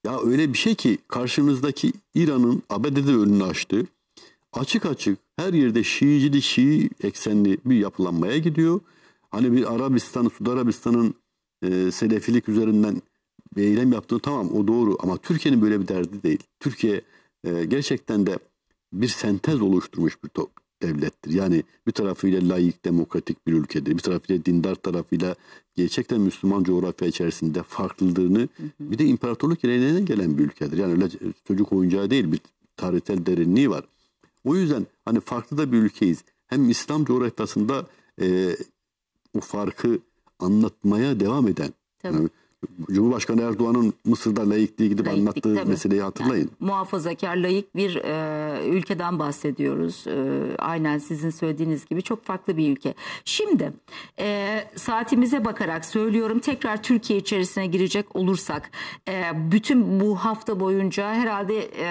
Ya öyle bir şey ki karşınızdaki İran'ın A B D'de önünü açtı. Açık açık her yerde Şiicili, Şii eksenli bir yapılanmaya gidiyor. Hani bir Arabistan, Suudi Arabistan'ın e, Selefilik üzerinden bir eylem yaptığı tamam o doğru ama Türkiye'nin böyle bir derdi değil. Türkiye e, gerçekten de bir sentez oluşturmuş bir devlettir. Yani bir tarafıyla laik, demokratik bir ülkedir. Bir tarafıyla dindar, tarafıyla gerçekten Müslüman coğrafya içerisinde farklılığını, hı hı. bir de imparatorluk geleneğinden gelen bir ülkedir. Yani öyle çocuk oyuncağı değil, bir tarihsel derinliği var. O yüzden hani farklı da bir ülkeyiz. Hem İslam coğrafyasında e, o farkı anlatmaya devam eden. Yani, Cumhurbaşkanı Erdoğan'ın Mısır'da laikliği gidip laiklik, anlattığı tabii. meseleyi hatırlayın. Yani, muhafazakar, laik bir e, ülkeden bahsediyoruz. E, aynen sizin söylediğiniz gibi çok farklı bir ülke. Şimdi e, saatimize bakarak söylüyorum, tekrar Türkiye içerisine girecek olursak e, bütün bu hafta boyunca herhalde e,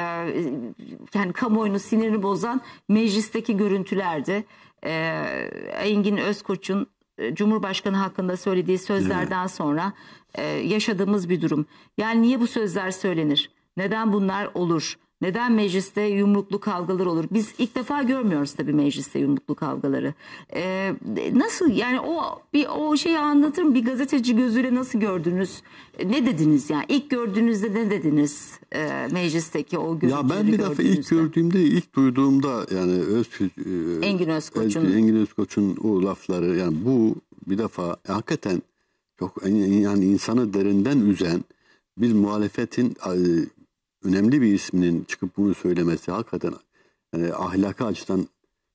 yani kamuoyunun sinirini bozan meclisteki görüntülerdi. E, Engin Özkoç'un Cumhurbaşkanı hakkında söylediği sözlerden evet. sonra e, yaşadığımız bir durum. Yani niye bu sözler söylenir? Neden bunlar olur? Neden mecliste yumruklu kavgalar olur? Biz ilk defa görmüyoruz tabii mecliste yumruklu kavgaları. E, nasıl yani o bir o şeyi anlatırım, bir gazeteci gözüyle nasıl gördünüz? E, ne dediniz yani? İlk gördüğünüzde ne dediniz? E, meclisteki o görüntüleri Ya ben bir defa ilk gördüğümde, ilk duyduğumda yani Öz, e, Engin Özkoç'un Engin Özkoç'un o lafları yani bu bir defa hakikaten çok yani insanı derinden üzen bir muhalefetin önemli bir isminin çıkıp bunu söylemesi hakikaten yani ahlaki açıdan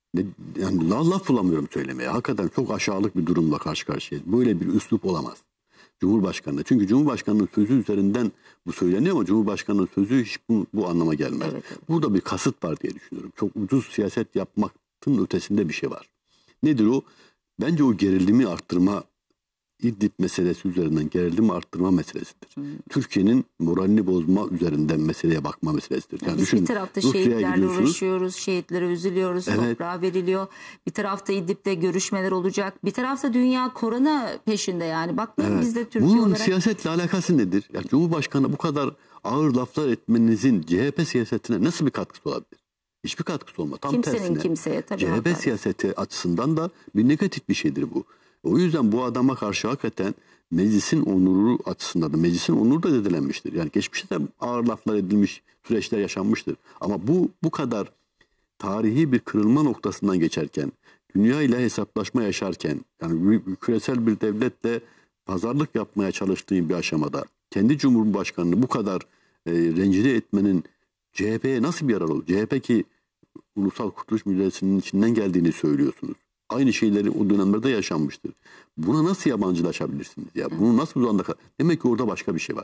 yani laf bulamıyorum söylemeye. Hakikaten çok aşağılık bir durumla karşı karşıyayız. Böyle bir üslup olamaz Cumhurbaşkanı'na. Çünkü Cumhurbaşkanı'nın sözü üzerinden bu söyleniyor ama Cumhurbaşkanı'nın sözü hiç bu, bu anlama gelmez. Evet, evet. Burada bir kasıt var diye düşünüyorum. Çok ucuz siyaset yapmakın ötesinde bir şey var. Nedir o? Bence o gerilimi arttırma, İdlib meselesi üzerinden gerilimi arttırma meselesidir. Hmm. Türkiye'nin moralini bozma üzerinden meseleye bakma meselesidir. Yani Biz düşün, bir tarafta şehitlerle uğraşıyoruz, şehitlere üzülüyoruz, evet. toprağa veriliyor. Bir tarafta İdlib'de görüşmeler olacak. Bir tarafta dünya korona peşinde yani. Bakmayın evet. biz de Türkiye Bunun olarak... siyasetle alakası nedir? Yani Cumhurbaşkanı bu kadar ağır laflar etmenizin C H P siyasetine nasıl bir katkısı olabilir? Hiçbir katkısı olmaz. Tam Kimsenin tersine. kimseye tabii. C H P siyaseti açısından da bir negatif bir şeydir bu. O yüzden bu adama karşı hakikaten meclisin onuru açısından da meclisin onuru da zedelenmiştir. Yani geçmişte de ağır laflar edilmiş süreçler yaşanmıştır. Ama bu bu kadar tarihi bir kırılma noktasından geçerken, dünya ile hesaplaşma yaşarken, yani küresel bir devletle pazarlık yapmaya çalıştığın bir aşamada kendi Cumhurbaşkanı'nı bu kadar e, rencide etmenin C H P'ye nasıl bir yarar olur? C H P ki Ulusal Kurtuluş Mücadelesi'nin içinden geldiğini söylüyorsunuz. Aynı şeyleri o dönemlerde yaşanmıştır. Buna nasıl yabancılaşabilirsiniz ya? Bunu nasıl uzanda kal- Demek ki orada başka bir şey var.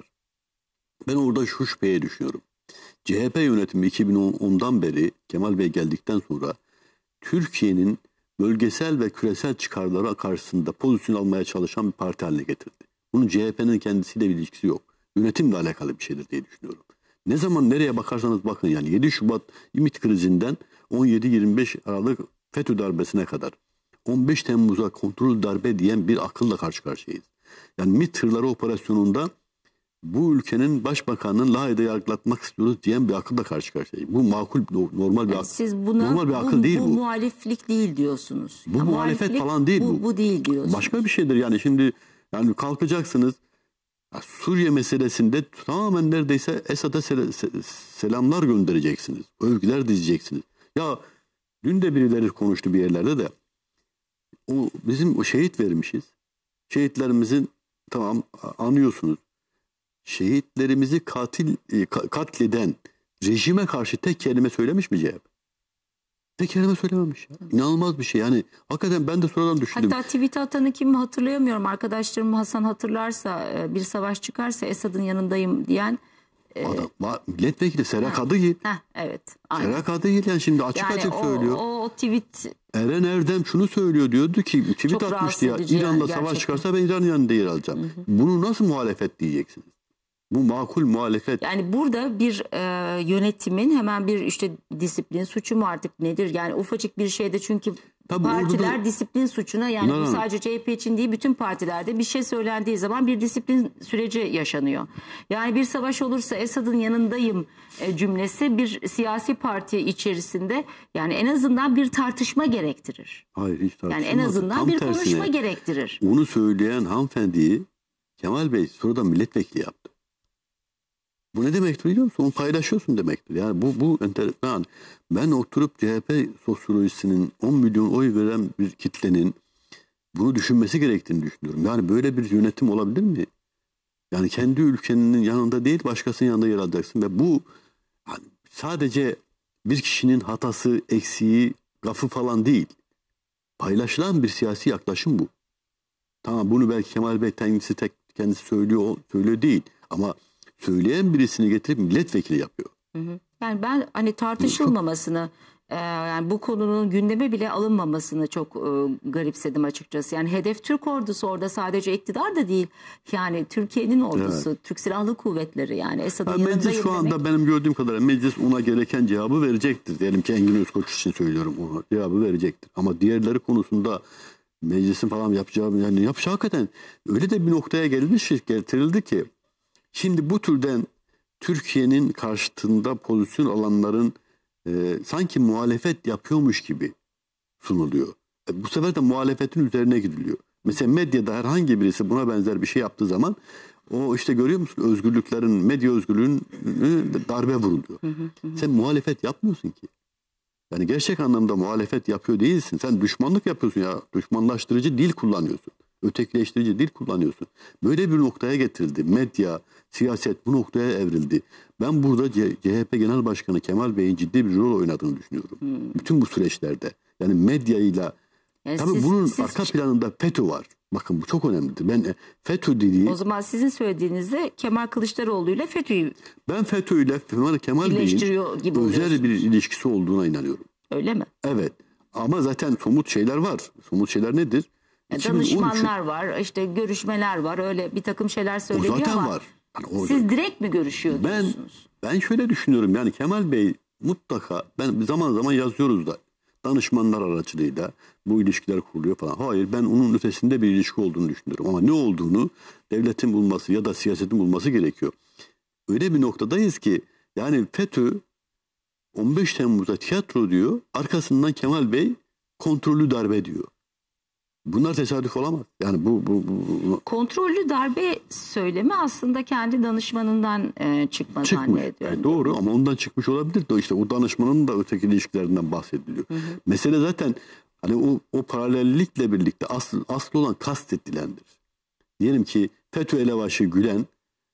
Ben orada şu şüpheye düşüyorum. C H P yönetimi iki bin ondan beri Kemal Bey geldikten sonra Türkiye'nin bölgesel ve küresel çıkarları karşısında pozisyon almaya çalışan bir parti haline getirdi. Bunun C H P'nin kendisiyle bir ilişkisi yok. Yönetimle alakalı bir şeydir diye düşünüyorum. Ne zaman nereye bakarsanız bakın yani yedi Şubat İMİT krizinden on yedi yirmi beş Aralık FETÖ darbesine kadar on beş Temmuz'a kontrol darbe diyen bir akılla karşı karşıyayız. Yani MİT tırları operasyonunda bu ülkenin başbakanını Lahey'de yargılatmak istiyoruz diyen bir akılla karşı karşıyayız. Bu makul, normal bir akıl. Siz buna, normal bir akıl bu, değil bu. bu. Bu muhaliflik değil diyorsunuz. Bu ya muhalefet falan değil bu. Bu, bu değil diyorsunuz. Başka bir şeydir yani şimdi yani kalkacaksınız. Suriye meselesinde tamamen neredeyse Esad'a sel selamlar göndereceksiniz. Övgüler dizeceksiniz. Ya dün de birileri konuştu bir yerlerde de. O bizim o şehit vermişiz. Şehitlerimizin tamam anıyorsunuz. Şehitlerimizi katil katleden rejime karşı tek kelime söylemiş mi C H P? Tek kelime söylememiş. Ya. İnanılmaz bir şey. Yani hakikaten ben de sonradan düşündüm. Hatta tweet atanı kim hatırlayamıyorum. Arkadaşlarım Hasan hatırlarsa bir savaş çıkarsa Esad'ın yanındayım diyen. Adam, milletvekili Sera Kadıgil. Evet. Sera Kadıgil yani şimdi açık yani açık o, söylüyor. O, o tweet. Eren Erdem şunu söylüyor diyordu ki tweet çok atmıştı ya. İran'da yani, savaş çıkarsa ben İran'ın yanında yer alacağım. Hı hı. Bunu nasıl muhalefet diyeceksiniz? Bu makul muhalefet. Yani burada bir e, yönetimin hemen bir işte disiplin suçu mu artık nedir? Yani ufacık bir şeyde çünkü Tabii partiler da, disiplin suçuna yani Pınar bu Hanım, sadece C H P için değil bütün partilerde bir şey söylendiği zaman bir disiplin süreci yaşanıyor. Yani bir savaş olursa Esad'ın yanındayım e, cümlesi bir siyasi parti içerisinde yani en azından bir tartışma gerektirir. hayır hiç tartışılmaz. Yani en azından Tam bir tersine, konuşma gerektirir. Onu söyleyen hanımefendiyi Kemal Bey sonradan milletvekili yaptı. Bu ne demektir biliyor musun? Onu paylaşıyorsun demektir. Yani bu bu enteresan. Ben oturup C H P sosyolojisinin on milyon oy veren bir kitlenin bunu düşünmesi gerektiğini düşünüyorum. Yani böyle bir yönetim olabilir mi? Yani kendi ülkenin yanında değil başkasının yanında yer alacaksın ve bu yani sadece bir kişinin hatası, eksiği, gafı falan değil. Paylaşılan bir siyasi yaklaşım bu. Tamam bunu belki Kemal Bey kendisi tek kendisi söylüyor, söylüyor değil ama söyleyen birisini getirip milletvekili yapıyor. Hı hı. Yani ben hani tartışılmamasını e, yani bu konunun gündeme bile alınmamasını çok e, garipsedim açıkçası. Yani hedef Türk ordusu orada sadece iktidar da değil. Yani Türkiye'nin ordusu, Evet. Türk Silahlı Kuvvetleri yani Esad'ın Yani yanındayım meclis şu demek. anda benim gördüğüm kadarıyla meclis ona gereken cevabı verecektir. Diyelim ki Engin Özkoç için söylüyorum ona cevabı verecektir. Ama diğerleri konusunda meclisin falan yapacağı yani yapacağı hakikaten öyle de bir noktaya gelmiş getirildi ki şimdi bu türden Türkiye'nin karşıtında pozisyon alanların e, sanki muhalefet yapıyormuş gibi sunuluyor. E, bu sefer de muhalefetin üzerine gidiliyor. Mesela medyada herhangi birisi buna benzer bir şey yaptığı zaman o işte görüyor musun özgürlüklerin, medya özgürlüğün darbe vuruluyor. Hı hı hı. Sen muhalefet yapmıyorsun ki. Yani gerçek anlamda muhalefet yapıyor değilsin. Sen düşmanlık yapıyorsun ya. Düşmanlaştırıcı dil kullanıyorsun. Ötekileştirici dil kullanıyorsun. Böyle bir noktaya getirildi. Medya, siyaset bu noktaya evrildi. Ben burada C H P Genel Başkanı Kemal Bey'in ciddi bir rol oynadığını düşünüyorum. Hmm. Bütün bu süreçlerde. Yani medyayla yani tabii siz, bunun siz... arka planında FETÖ var. Bakın bu çok önemlidir. Ben FETÖ dediği... O zaman sizin söylediğinizde Kemal Kılıçdaroğlu ile FETÖ'yü... Ben FETÖ ile Kemal Bey'in özel bir ilişkisi olduğuna inanıyorum. Öyle mi? Evet. Ama zaten somut şeyler var. Somut şeyler nedir? Yani danışmanlar var, işte görüşmeler var. Öyle bir takım şeyler söyleniyor o zaten ama... var. Yani o siz direkt mi görüşüyor diyorsunuz? Ben, ben şöyle düşünüyorum. Yani Kemal Bey mutlaka... Ben zaman zaman yazıyoruz da danışmanlar aracılığıyla bu ilişkiler kuruluyor falan. Hayır ben onun ötesinde bir ilişki olduğunu düşünüyorum. Ama ne olduğunu devletin bulması ya da siyasetin bulması gerekiyor. Öyle bir noktadayız ki yani FETÖ on beş Temmuz'da tiyatro diyor. Arkasından Kemal Bey kontrollü darbe diyor. Bunlar tesadüf olamaz. Yani bu, bu, bu kontrollü darbe söylemi aslında kendi danışmanından e, çıkma zannediyorum. Yani doğru ama ondan çıkmış olabilir de işte o danışmanın da öteki ilişkilerinden bahsediliyor. Hı hı. Mesele zaten hani o, o paralellikle birlikte asıl, asıl olan kastedilendir. Diyelim ki FETÖ elebaşı Gülen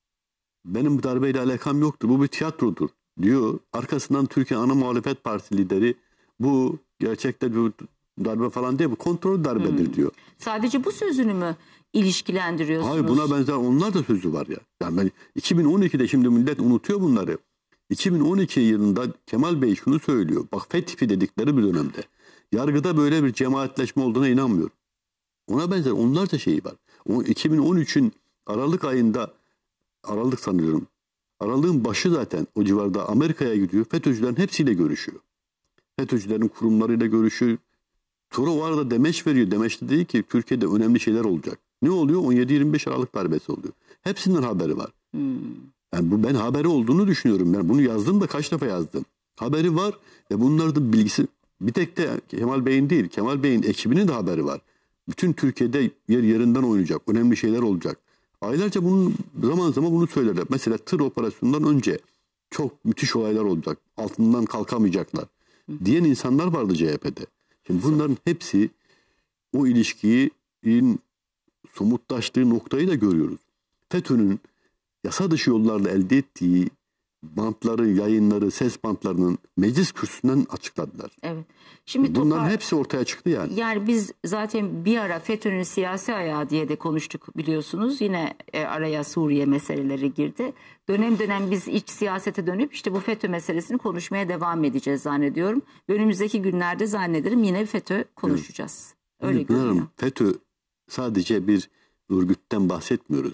benim darbeyle alakam yoktur. Bu bir tiyatrodur diyor. Arkasından Türkiye ana muhalefet partisi lideri bu gerçekten bu darbe falan değil bu kontrol darbedir hmm. diyor. Sadece bu sözünü mü ilişkilendiriyorsunuz? Hayır buna benzer onlar da sözü var ya. Yani ben iki bin on ikide şimdi millet unutuyor bunları. iki bin on iki yılında Kemal Bey şunu söylüyor. Bak FETÖ dedikleri bir dönemde. Yargıda böyle bir cemaatleşme olduğuna inanmıyorum. Ona benzer onlarca şeyi var. O iki bin on üçün Aralık ayında Aralık sanıyorum. Aralığın başı zaten o civarda Amerika'ya gidiyor. FETÖ'cülerin hepsiyle görüşüyor. FETÖ'cülerin kurumlarıyla görüşüyor. Sonra o arada demeç veriyor. Demeçte değil ki Türkiye'de önemli şeyler olacak. Ne oluyor? on yedi yirmi beş Aralık darbesi oluyor. Hepsinden haberi var. Hmm. Yani bu ben haberi olduğunu düşünüyorum. Ben bunu yazdım da kaç defa yazdım. Haberi var ve bunların bilgisi bir tek de Kemal Bey'in değil. Kemal Bey'in ekibinin de haberi var. Bütün Türkiye'de yer yerinden oynayacak. Önemli şeyler olacak. Aylarca bunun zaman zaman bunu söylerler. Mesela tır operasyonundan önce çok müthiş olaylar olacak. Altından kalkamayacaklar. Diyen insanlar vardı C H P'de. Şimdi bunların hepsi o ilişkinin somutlaştığı noktayı da görüyoruz. FETÖ'nün yasa dışı yollarla elde ettiği bantları, yayınları, ses bantlarının meclis kürsüsünden açıkladılar. Evet. Şimdi bunların topar... hepsi ortaya çıktı yani. Yani biz zaten bir ara FETÖ'nün siyasi ayağı diye de konuştuk biliyorsunuz. Yine e, araya Suriye meseleleri girdi. Dönem dönem biz iç siyasete dönüp işte bu FETÖ meselesini konuşmaya devam edeceğiz zannediyorum. Önümüzdeki günlerde zannederim yine FETÖ konuşacağız. Öyle görünüyor. FETÖ sadece bir örgütten bahsetmiyoruz.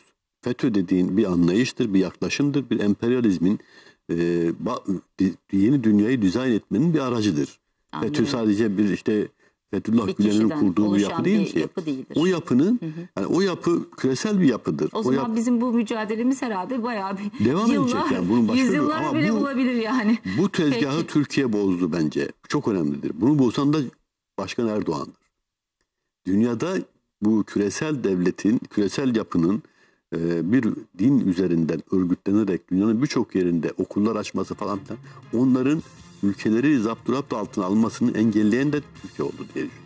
FETÖ dediğin bir anlayıştır, bir yaklaşımdır, bir emperyalizmin e, yeni dünyayı dizayn etmenin bir aracıdır. Anladım. FETÖ sadece bir işte Fethullah Bir Gülen'in kişiden kurduğu bir oluşan yapı değil bir ki. yapı değildir. O yapının, yani o yapı küresel bir yapıdır. O, o zaman yap- bizim bu mücadelemiz herhalde bayağı bir Devam yıllar, edecek yani. Bunun başka bir- yüzyıllar ama bile bu- bulabilir yani. Bu tezgahı Peki. Türkiye bozdu bence. Çok önemlidir. Bunu bozan da Başkan Erdoğan'dır. Dünyada bu küresel devletin, küresel yapının e, bir din üzerinden örgütlenerek dünyanın birçok yerinde okullar açması falan filan, onların ülkeleri zapturapt altına almasını engelleyen de Türkiye oldu diye düşünüyorum.